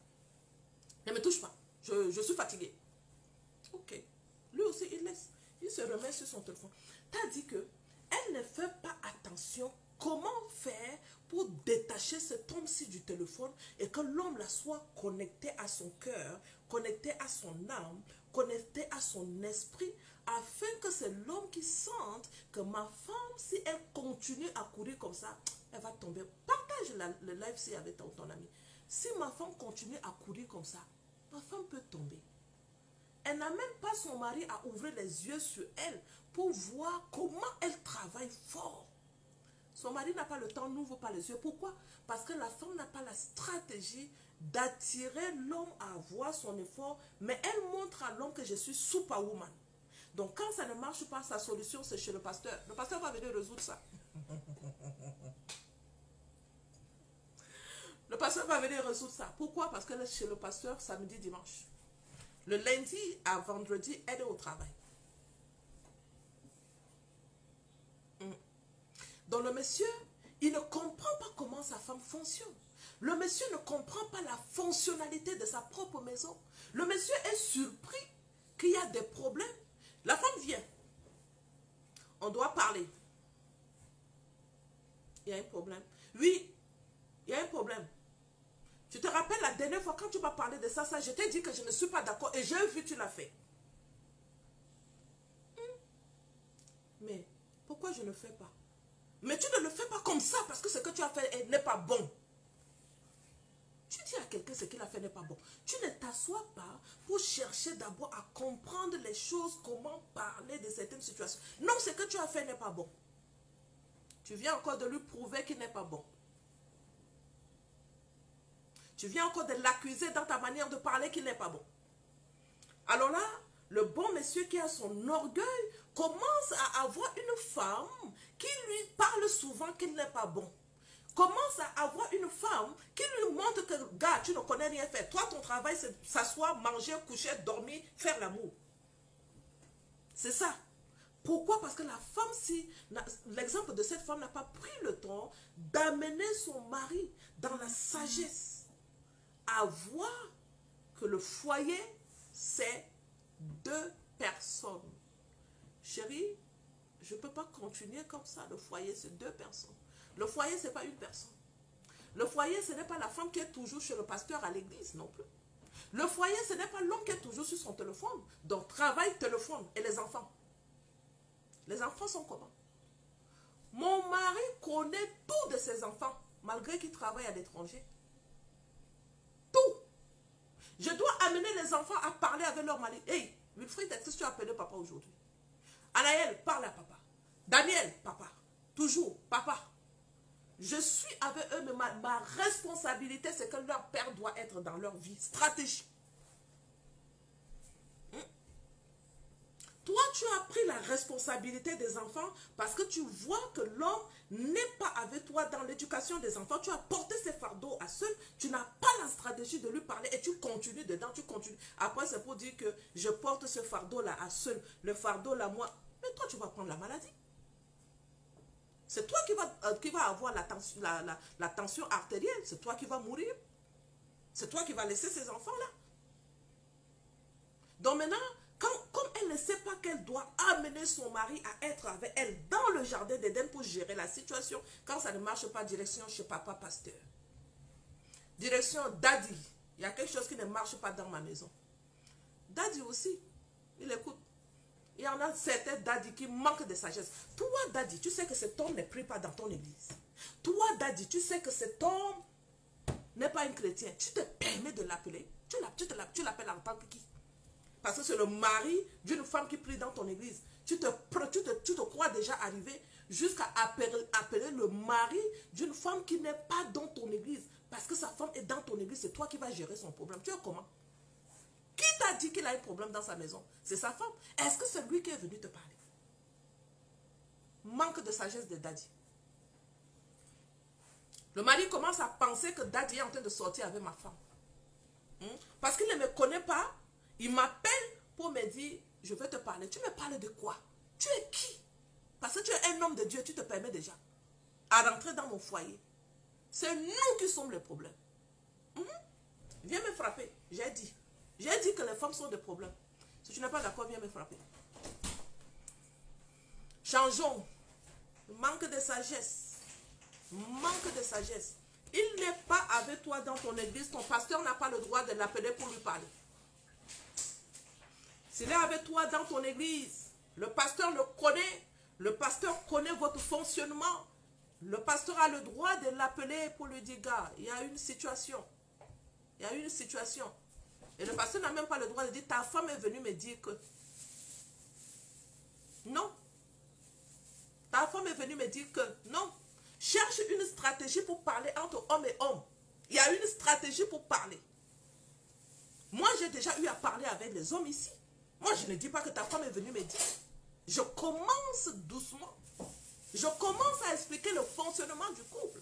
Ne me touche pas. Je, je suis fatiguée. Ok. Lui aussi, il laisse. Il se remet sur son téléphone. Tu as dit que elle ne fait pas attention. Comment faire pour détacher cet homme-ci du téléphone et que l'homme là soit connecté à son cœur, connecté à son âme, connecté à son esprit, afin que c'est l'homme qui sente que ma femme, si elle continue à courir comme ça, elle va tomber. Partage la, le live-ci avec ton, ton ami. Si ma femme continue à courir comme ça, ma femme peut tomber. Elle n'a même pas son mari à ouvrir les yeux sur elle pour voir comment elle travaille fort. Son mari n'a pas le temps, n'ouvre pas les yeux. Pourquoi? Parce que la femme n'a pas la stratégie d'attirer l'homme à voir son effort, mais elle montre à l'homme que je suis superwoman. Donc quand ça ne marche pas, sa solution c'est chez le pasteur. Le pasteur va venir résoudre ça. Le pasteur va venir résoudre ça. Pourquoi? Parce que chez le pasteur, samedi, dimanche. Le lundi à vendredi, elle est au travail. Donc le monsieur, il ne comprend pas comment sa femme fonctionne. Le monsieur ne comprend pas la fonctionnalité de sa propre maison. Le monsieur est surpris qu'il y a des problèmes. La femme vient. On doit parler. Il y a un problème. Oui, il y a un problème. Tu te rappelles la dernière fois quand tu m'as parlé de ça, ça, je t'ai dit que je ne suis pas d'accord et j'ai vu que tu l'as fait. Mais pourquoi je ne fais pas? Mais tu ne le fais pas comme ça parce que ce que tu as fait n'est pas bon. Tu dis à quelqu'un ce qu'il a fait n'est pas bon. Tu ne t'assois pas pour chercher d'abord à comprendre les choses, comment parler de certaines situations. Non, ce que tu as fait n'est pas bon. Tu viens encore de lui prouver qu'il n'est pas bon. Tu viens encore de l'accuser dans ta manière de parler qu'il n'est pas bon. Alors là, le bon monsieur qui a son orgueil commence à avoir une femme qui lui parle souvent qu'il n'est pas bon. Commence à avoir une femme qui lui montre que, gars, tu ne connais rien faire. Toi, ton travail, c'est s'asseoir, manger, coucher, dormir, faire l'amour. C'est ça. Pourquoi? Parce que la femme, si l'exemple de cette femme n'a pas pris le temps d'amener son mari dans la sagesse, à voir que le foyer, c'est deux personnes. Chérie, je ne peux pas continuer comme ça. Le foyer, c'est deux personnes. Le foyer, ce n'est pas une personne. Le foyer, ce n'est pas la femme qui est toujours chez le pasteur à l'église non plus. Le foyer, ce n'est pas l'homme qui est toujours sur son téléphone. Donc, travail, téléphone. Et les enfants? Les enfants sont comment? Mon mari connaît tout de ses enfants, malgré qu'il travaille à l'étranger. Tout. Je dois amener les enfants à parler avec leur mari. Hey, Wilfried, est-ce que tu as appelé papa aujourd'hui? Anaël, parle à papa. Daniel, papa. Toujours, papa. Je suis avec eux, mais ma, ma responsabilité, c'est que leur père doit être dans leur vie. Stratégie. Hmm? Toi, tu as pris la responsabilité des enfants parce que tu vois que l'homme n'est pas avec toi dans l'éducation des enfants. Tu as porté ces fardeaux à seul. Tu n'as pas la stratégie de lui parler et tu continues dedans, tu continues. Après, c'est pour dire que je porte ce fardeau-là à seul. Le fardeau-là, moi, mais toi, tu vas prendre la maladie. C'est toi qui vas, euh, qui va avoir la tension, la, la, la tension artérielle. C'est toi qui vas mourir. C'est toi qui vas laisser ces enfants-là. Donc maintenant, quand, comme elle ne sait pas qu'elle doit amener son mari à être avec elle dans le jardin d'Éden pour gérer la situation, quand ça ne marche pas, direction chez papa pasteur. Direction daddy. Il y a quelque chose qui ne marche pas dans ma maison. Daddy aussi, il écoute. Il y en a certains daddy qui manquent de sagesse. Toi, daddy, tu sais que cet homme ne prie pas dans ton église. Toi, daddy, tu sais que cet homme n'est pas un chrétien. Tu te permets de l'appeler. Tu l'appelles en tant que qui? Parce que c'est le mari d'une femme qui prie dans ton église. Tu te, tu te, tu te crois déjà arrivé jusqu'à appeler, appeler le mari d'une femme qui n'est pas dans ton église. Parce que sa femme est dans ton église. C'est toi qui vas gérer son problème. Tu es comment? Qui t'a dit qu'il a un problème dans sa maison? C'est sa femme. Est-ce que c'est lui qui est venu te parler? Manque de sagesse de daddy. Le mari commence à penser que daddy est en train de sortir avec ma femme. Hmm? Parce qu'il ne me connaît pas. Il m'appelle pour me dire, je vais te parler. Tu me parles de quoi? Tu es qui? Parce que tu es un homme de Dieu, tu te permets déjà à rentrer dans mon foyer. C'est nous qui sommes le problème. Hmm? Viens me frapper, j'ai dit. J'ai dit que les femmes sont des problèmes. Si tu n'es pas d'accord, viens me frapper. Changeons. Manque de sagesse. Manque de sagesse. Il n'est pas avec toi dans ton église. Ton pasteur n'a pas le droit de l'appeler pour lui parler. S'il est avec toi dans ton église, le pasteur le connaît. Le pasteur connaît votre fonctionnement. Le pasteur a le droit de l'appeler pour lui dire, gars, il y a une situation. Il y a une situation. Et le pasteur n'a même pas le droit de dire, ta femme est venue me dire que... Non. Ta femme est venue me dire que... Non. Cherche une stratégie pour parler entre homme et homme. Il y a une stratégie pour parler. Moi, j'ai déjà eu à parler avec les hommes ici. Moi, je ne dis pas que ta femme est venue me dire. Je commence doucement. Je commence à expliquer le fonctionnement du couple.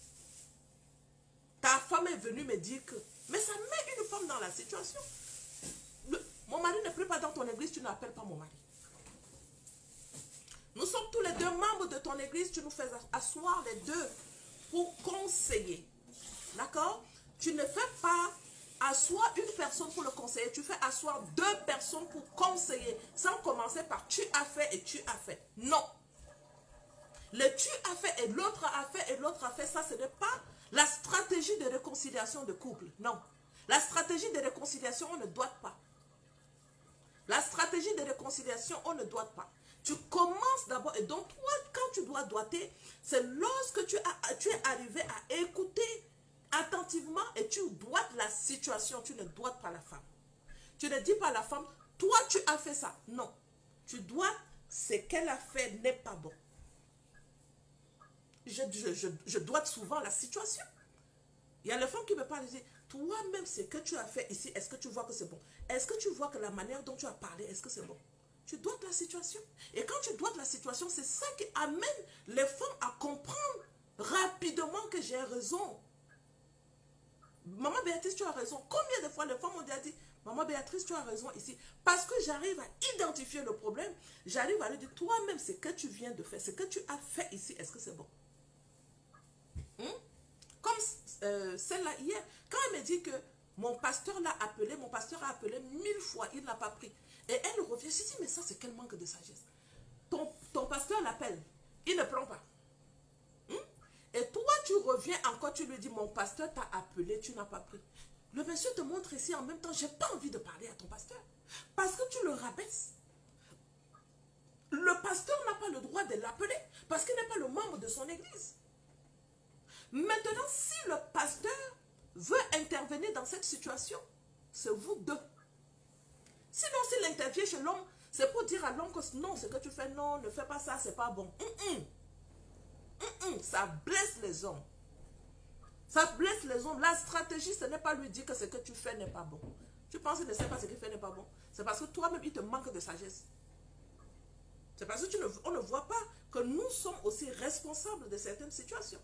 Ta femme est venue me dire que... Mais ça met une femme dans la situation. Le, mon mari ne prie pas dans ton église, tu n'appelles pas mon mari. Nous sommes tous les deux membres de ton église, tu nous fais asseoir les deux pour conseiller. D'accord? Tu ne fais pas asseoir une personne pour le conseiller, tu fais asseoir deux personnes pour conseiller, sans commencer par tu as fait et tu as fait. Non. Le tu as fait et l'autre a fait et l'autre a fait, ça ce n'est pas la stratégie de réconciliation de couple. Non. La stratégie de réconciliation, on ne doit pas. La stratégie de réconciliation, on ne doit pas. Tu commences d'abord, et donc toi, quand tu dois doiter, c'est lorsque tu, as, tu es arrivé à écouter attentivement et tu doites la situation, tu ne doites pas la femme. Tu ne dis pas à la femme, toi tu as fait ça. Non. Tu dois, ce qu'elle a fait n'est pas bon. Je, je, je, je doite souvent la situation. Il y a les femmes qui me parlent et disent, toi-même, ce que tu as fait ici, est-ce que tu vois que c'est bon? Est-ce que tu vois que la manière dont tu as parlé, est-ce que c'est bon? Tu doites la situation. Et quand tu doites la situation, c'est ça qui amène les femmes à comprendre rapidement que j'ai raison. Maman Béatrice, tu as raison. Combien de fois les femmes ont déjà dit, Maman Béatrice, tu as raison ici. Parce que j'arrive à identifier le problème, j'arrive à lui dire, toi-même, ce que tu viens de faire, ce que tu as fait ici, est-ce que c'est bon? Hmm? Comme euh, celle-là hier, quand elle me dit que mon pasteur l'a appelé, mon pasteur a appelé mille fois, il ne l'a pas pris. Et elle revient, je dis, mais ça c'est quel manque de sagesse. Ton, ton pasteur l'appelle, il ne prend pas. Hmm? Et toi tu reviens encore, tu lui dis, mon pasteur t'a appelé, tu n'as pas pris. Le monsieur te montre ici en même temps, j'ai pas envie de parler à ton pasteur. Parce que tu le rabaisses. Le pasteur n'a pas le droit de l'appeler, parce qu'il n'est pas le membre de son église. Maintenant, si le pasteur veut intervenir dans cette situation, c'est vous deux. Sinon, s'il intervient chez l'homme, c'est pour dire à l'homme que non, ce que tu fais, non, ne fais pas ça, c'est pas bon. Mm -mm. hum, ça blesse les hommes. Ça blesse les hommes. La stratégie, ce n'est pas lui dire que ce que tu fais n'est pas bon. Tu penses qu'il ne sait pas ce qu'il fait n'est pas bon. C'est parce que toi-même, il te manque de sagesse. C'est parce que tu ne, on ne voit pas que nous sommes aussi responsables de certaines situations.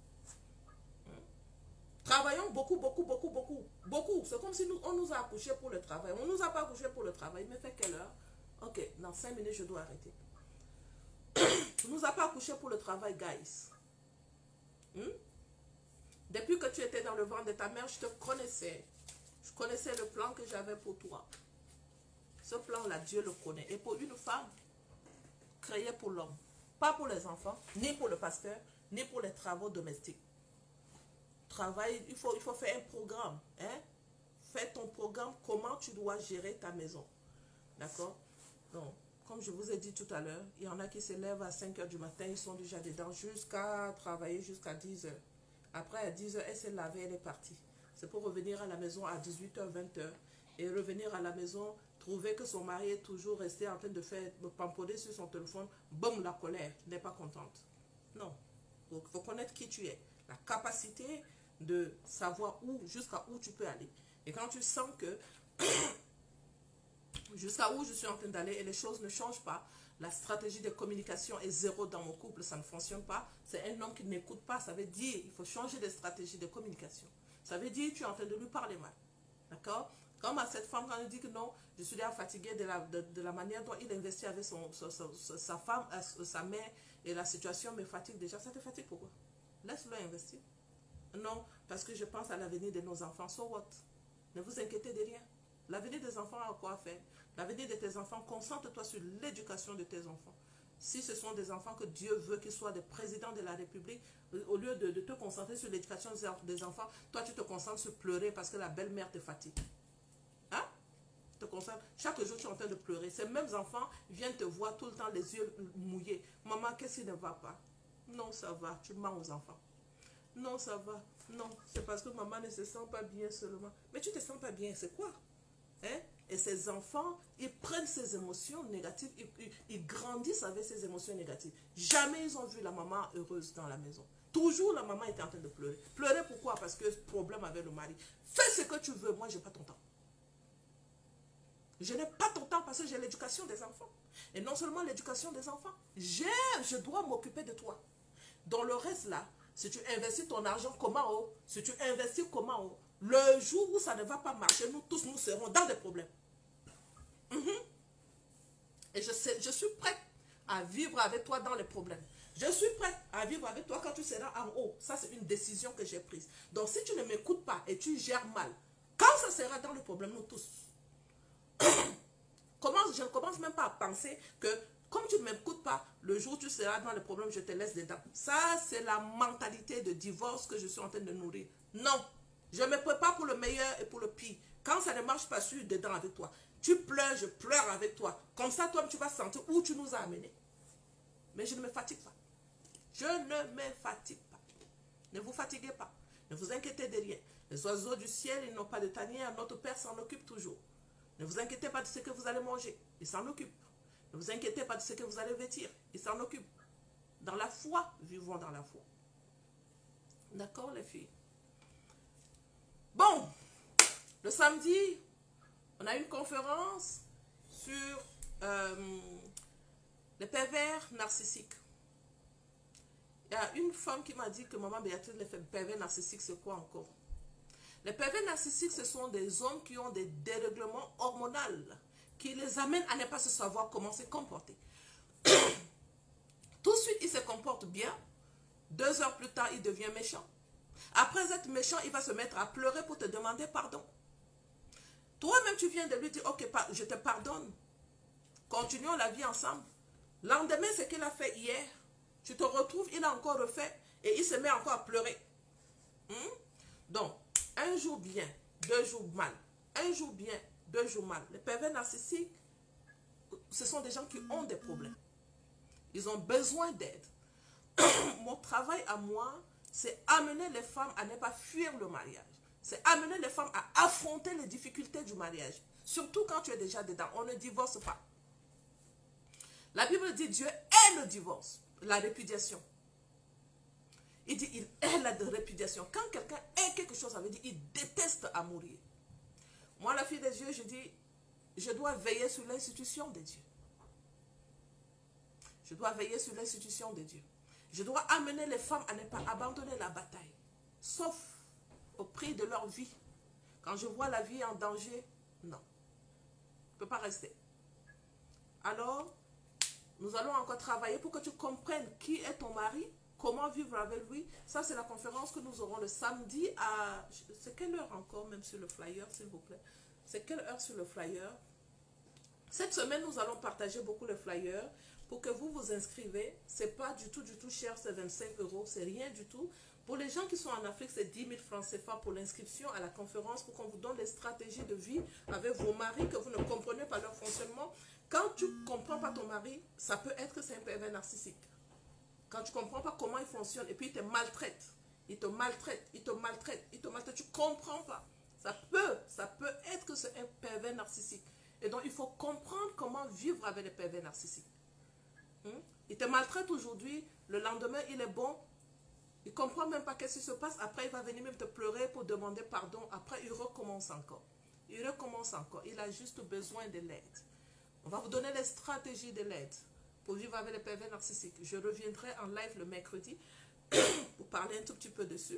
Travaillons beaucoup, beaucoup, beaucoup, beaucoup, beaucoup. C'est comme si nous, on nous a accouchés pour le travail. On ne nous a pas accouchés pour le travail. Mais fait quelle heure? Ok, dans cinq minutes, je dois arrêter. On ne nous a pas accouchés pour le travail, guys. Hmm? Depuis que tu étais dans le ventre de ta mère, je te connaissais. Je connaissais le plan que j'avais pour toi. Ce plan-là, Dieu le connaît. Et pour une femme, créée pour l'homme. Pas pour les enfants, ni pour le pasteur, ni pour les travaux domestiques. Travail, il faut, il faut faire un programme. Hein? Fais ton programme, comment tu dois gérer ta maison. D'accord? Donc, comme je vous ai dit tout à l'heure, il y en a qui se lèvent à cinq heures du matin, ils sont déjà dedans jusqu'à travailler jusqu'à dix heures. Après, à dix heures, elle s'est lavée, elle est partie. C'est pour revenir à la maison à dix-huit heures, vingt heures. Et revenir à la maison, trouver que son mari est toujours resté en train de faire, de pamponner sur son téléphone. Boum, la colère, tu n'es pas contente. Non. Il faut connaître qui tu es. La capacité de savoir où, jusqu'à où tu peux aller. Et quand tu sens que jusqu'à où je suis en train d'aller et les choses ne changent pas, la stratégie de communication est zéro dans mon couple, ça ne fonctionne pas. C'est un homme qui n'écoute pas, ça veut dire il faut changer de stratégie de communication. Ça veut dire tu es en train de lui parler mal. D'accord? Comme à cette femme, quand elle dit que non, je suis déjà fatiguée de la, de, de la manière dont il investit avec son, son, son, sa femme, sa mère, et la situation me fatigue déjà. Ça te fatigue pourquoi? Laisse-le investir. Non, parce que je pense à l'avenir de nos enfants. So what? Ne vous inquiétez de rien. L'avenir des enfants a quoi faire? L'avenir de tes enfants, concentre-toi sur l'éducation de tes enfants. Si ce sont des enfants que Dieu veut qu'ils soient des présidents de la République, au lieu de, de te concentrer sur l'éducation des enfants, toi tu te concentres sur pleurer parce que la belle-mère te fatigue. Hein? Te concentres. Chaque jour tu es en train de pleurer. Ces mêmes enfants viennent te voir tout le temps les yeux mouillés. Maman, qu'est-ce qui ne va pas? Non, ça va. Tu mens aux enfants. Non, ça va. Non, c'est parce que maman ne se sent pas bien seulement. Mais tu ne te sens pas bien, c'est quoi? Hein? Et ces enfants, ils prennent ces émotions négatives, ils, ils, ils grandissent avec ces émotions négatives. Jamais ils ont vu la maman heureuse dans la maison. Toujours la maman était en train de pleurer. Pleurer pourquoi? Parce que problème avec le mari. Fais ce que tu veux, moi je n'ai pas ton temps. Je n'ai pas ton temps parce que j'ai l'éducation des enfants. Et non seulement l'éducation des enfants, j'ai, je dois m'occuper de toi. Dans le reste là, si tu investis ton argent comment oh, si tu investis comment oh, le jour où ça ne va pas marcher, nous tous nous serons dans des problèmes. Mm-hmm. Et je, sais, je suis prête à vivre avec toi dans les problèmes. Je suis prête à vivre avec toi quand tu seras en haut. Ça c'est une décision que j'ai prise. Donc si tu ne m'écoutes pas et tu gères mal, quand ça sera dans le problème, nous tous. Comment, je ne commence même pas à penser que comme tu ne m'écoutes pas, le jour où tu seras dans le problème, je te laisse dedans. Ça, c'est la mentalité de divorce que je suis en train de nourrir. Non, je me prépare pour le meilleur et pour le pire. Quand ça ne marche pas, je suis dedans avec toi. Tu pleures, je pleure avec toi. Comme ça, toi, tu vas sentir où tu nous as amenés. Mais je ne me fatigue pas. Je ne me fatigue pas. Ne vous fatiguez pas. Ne vous inquiétez de rien. Les oiseaux du ciel, ils n'ont pas de tanière. Notre Père s'en occupe toujours. Ne vous inquiétez pas de ce que vous allez manger. Il s'en occupe. Ne vous inquiétez pas de ce que vous allez vêtir. Il s'en occupe. Dans la foi, vivons dans la foi. D'accord, les filles? Bon, le samedi, on a une conférence sur euh, les pervers narcissiques. Il y a une femme qui m'a dit que maman Béatrice, les pervers narcissiques, c'est quoi encore? Les pervers narcissiques, ce sont des hommes qui ont des dérèglements hormonaux qui les amènent à ne pas se savoir comment se comporter. Tout de suite, il se comporte bien. Deux heures plus tard, il devient méchant. Après être méchant, il va se mettre à pleurer pour te demander pardon. Toi-même, tu viens de lui dire, ok, je te pardonne. Continuons la vie ensemble. Lendemain, ce qu'il a fait hier, tu te retrouves, il a encore refait et il se met encore à pleurer. Hmm? Donc, un jour bien, deux jours mal. Un jour bien, deux jours mal. Les pervers narcissiques, ce sont des gens qui ont des problèmes. Ils ont besoin d'aide. Mon travail à moi, c'est amener les femmes à ne pas fuir le mariage. C'est amener les femmes à affronter les difficultés du mariage. Surtout quand tu es déjà dedans. On ne divorce pas. La Bible dit Dieu est le divorce, la répudiation. Il dit, il est la répudiation. Quand quelqu'un est quelque chose, ça veut dire, il déteste à mourir. Moi, la fille des dieux, je dis, je dois veiller sur l'institution des dieux. Je dois veiller sur l'institution des dieux. Je dois amener les femmes à ne pas abandonner la bataille, sauf au prix de leur vie. Quand je vois la vie en danger, non. Je ne peux pas rester. Alors, nous allons encore travailler pour que tu comprennes qui est ton mari, comment vivre avec lui. Ça, c'est la conférence que nous aurons le samedi à... C'est quelle heure encore, même sur le flyer, s'il vous plaît? C'est quelle heure sur le flyer? Cette semaine, nous allons partager beaucoup le flyer pour que vous vous inscrivez. Ce n'est pas du tout, du tout cher, c'est vingt-cinq euros, c'est rien du tout. Pour les gens qui sont en Afrique, c'est dix mille francs C F A pour l'inscription à la conférence, pour qu'on vous donne les stratégies de vie avec vos maris, que vous ne comprenez pas leur fonctionnement. Quand tu ne comprends pas ton mari, ça peut être que c'est un pervers narcissique. Quand tu ne comprends pas comment il fonctionne, et puis il te maltraite, il te maltraite, il te maltraite, il te maltraite, tu ne comprends pas. Ça peut, ça peut être que c'est un pervers narcissique. Et donc, il faut comprendre comment vivre avec les pervers narcissiques. Hmm? Il te maltraite aujourd'hui, le lendemain, il est bon. Il ne comprend même pas qu'est-ce qui se passe. Après, il va venir même te pleurer pour demander pardon. Après, il recommence encore. Il recommence encore. Il a juste besoin de l'aide. On va vous donner les stratégies de l'aide pour vivre avec les pervers narcissiques. Je reviendrai en live le mercredi pour parler un tout petit peu dessus.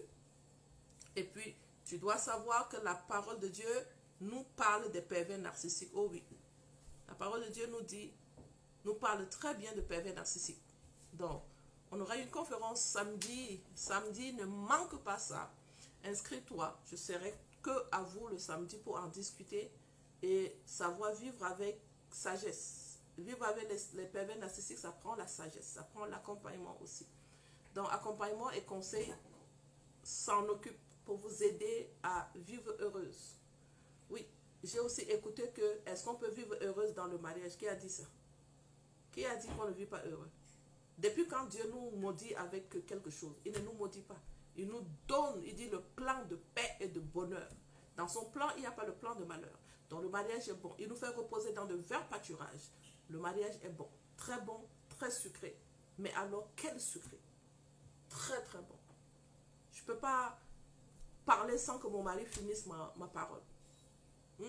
Et puis, tu dois savoir que la parole de Dieu nous parle des pervers narcissiques. Oh oui. La parole de Dieu nous dit, nous parle très bien de pervers narcissiques. Donc, on aura une conférence samedi. Samedi, ne manque pas ça. Inscris-toi. Je serai que à vous le samedi pour en discuter et savoir vivre avec sagesse. Vivre avec les, les pervers narcissiques, ça prend la sagesse, ça prend l'accompagnement aussi. Donc, accompagnement et conseil s'en occupe pour vous aider à vivre heureuse. Oui, j'ai aussi écouté que, est-ce qu'on peut vivre heureuse dans le mariage? Qui a dit ça? Qui a dit qu'on ne vit pas heureux? Depuis quand Dieu nous maudit avec quelque chose, il ne nous maudit pas. Il nous donne, il dit le plan de paix et de bonheur. Dans son plan, il n'y a pas le plan de malheur. Donc le mariage est bon. Il nous fait reposer dans de verts pâturages. Le mariage est bon. Très bon, très sucré. Mais alors, quel sucré? Très, très bon. Je ne peux pas parler sans que mon mari finisse ma, ma parole. Hmm.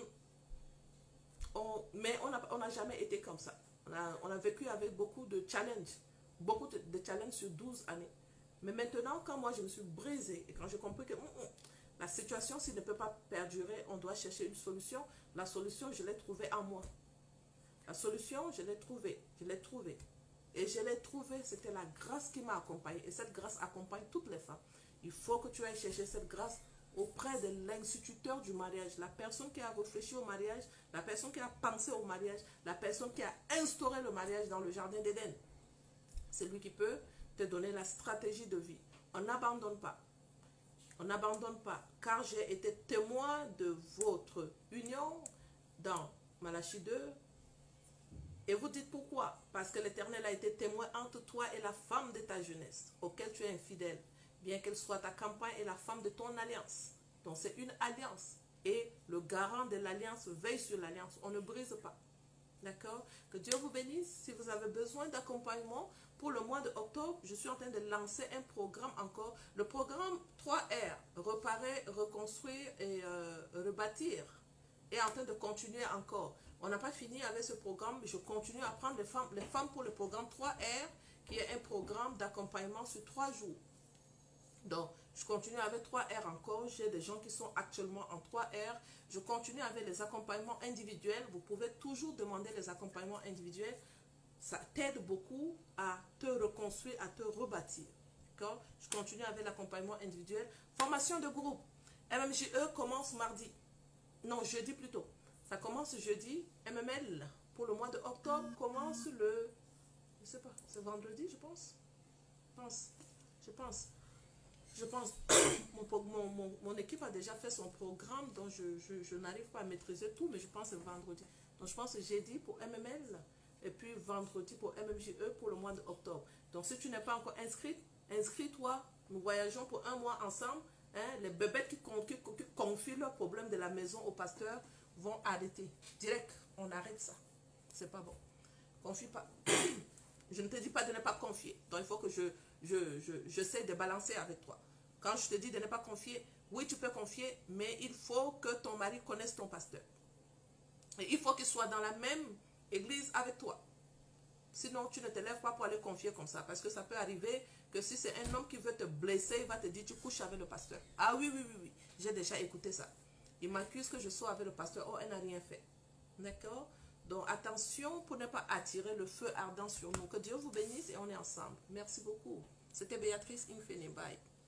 On, mais on n'a on n'a jamais été comme ça. On a, on a vécu avec beaucoup de challenges. Beaucoup de, de challenges sur douze années. Mais maintenant, quand moi je me suis brisée et quand j'ai compris que mm, mm, la situation, s'il ne peut pas perdurer, on doit chercher une solution. La solution, je l'ai trouvée en moi. La solution, je l'ai trouvée. Je l'ai trouvée. Et je l'ai trouvée, c'était la grâce qui m'a accompagnée. Et cette grâce accompagne toutes les femmes. Il faut que tu ailles chercher cette grâce auprès de l'instituteur du mariage, la personne qui a réfléchi au mariage, la personne qui a pensé au mariage, la personne qui a instauré le mariage dans le jardin d'Éden. C'est lui qui peut te donner la stratégie de vie. On n'abandonne pas. On n'abandonne pas. Car j'ai été témoin de votre union dans Malachie deux. Et vous dites pourquoi? Parce que l'Éternel a été témoin entre toi et la femme de ta jeunesse, auquel tu es infidèle, bien qu'elle soit ta compagne et la femme de ton alliance. Donc c'est une alliance. Et le garant de l'alliance veille sur l'alliance. On ne brise pas. D'accord? Que Dieu vous bénisse. Si vous avez besoin d'accompagnement pour le mois d'octobre, je suis en train de lancer un programme encore. Le programme trois R, réparer, reconstruire et euh, rebâtir, est en train de continuer encore. On n'a pas fini avec ce programme. Je continue à prendre les femmes, les femmes pour le programme trois R, qui est un programme d'accompagnement sur trois jours. Donc, je continue avec trois R encore. J'ai des gens qui sont actuellement en trois R. Je continue avec les accompagnements individuels. Vous pouvez toujours demander les accompagnements individuels. Ça t'aide beaucoup à te reconstruire, à te rebâtir. D'accord? Je continue avec l'accompagnement individuel. Formation de groupe. M M J E commence mardi. Non, jeudi plutôt. Ça commence jeudi. M M L pour le mois de octobre commence le... Je sais pas, c'est vendredi, je pense. Je pense. Je pense. Je pense, mon, mon, mon, mon équipe a déjà fait son programme, donc je, je, je n'arrive pas à maîtriser tout, mais je pense que c'est vendredi. Donc je pense que jeudi pour M M L, et puis vendredi pour M M J E pour le mois d'octobre. Donc si tu n'es pas encore inscrite, inscris-toi, nous voyageons pour un mois ensemble. Hein, les bébêtes qui, qui, qui confient leurs problèmes de la maison au pasteur vont arrêter. Direct, on arrête ça. C'est pas bon. Confie pas. Je ne te dis pas de ne pas confier. Donc il faut que je... je, je, je sais de balancer avec toi. Quand je te dis de ne pas confier, oui, tu peux confier, mais il faut que ton mari connaisse ton pasteur. Et il faut qu'il soit dans la même église avec toi. Sinon, tu ne te lèves pas pour aller confier comme ça. Parce que ça peut arriver que si c'est un homme qui veut te blesser, il va te dire, tu couches avec le pasteur. Ah oui, oui, oui, oui. J'ai déjà écouté ça. Il m'accuse que je sois avec le pasteur. Oh, elle n'a rien fait. D'accord? Donc, attention pour ne pas attirer le feu ardent sur nous. Que Dieu vous bénisse et on est ensemble. Merci beaucoup. C'était Béatrice Infini. Bye.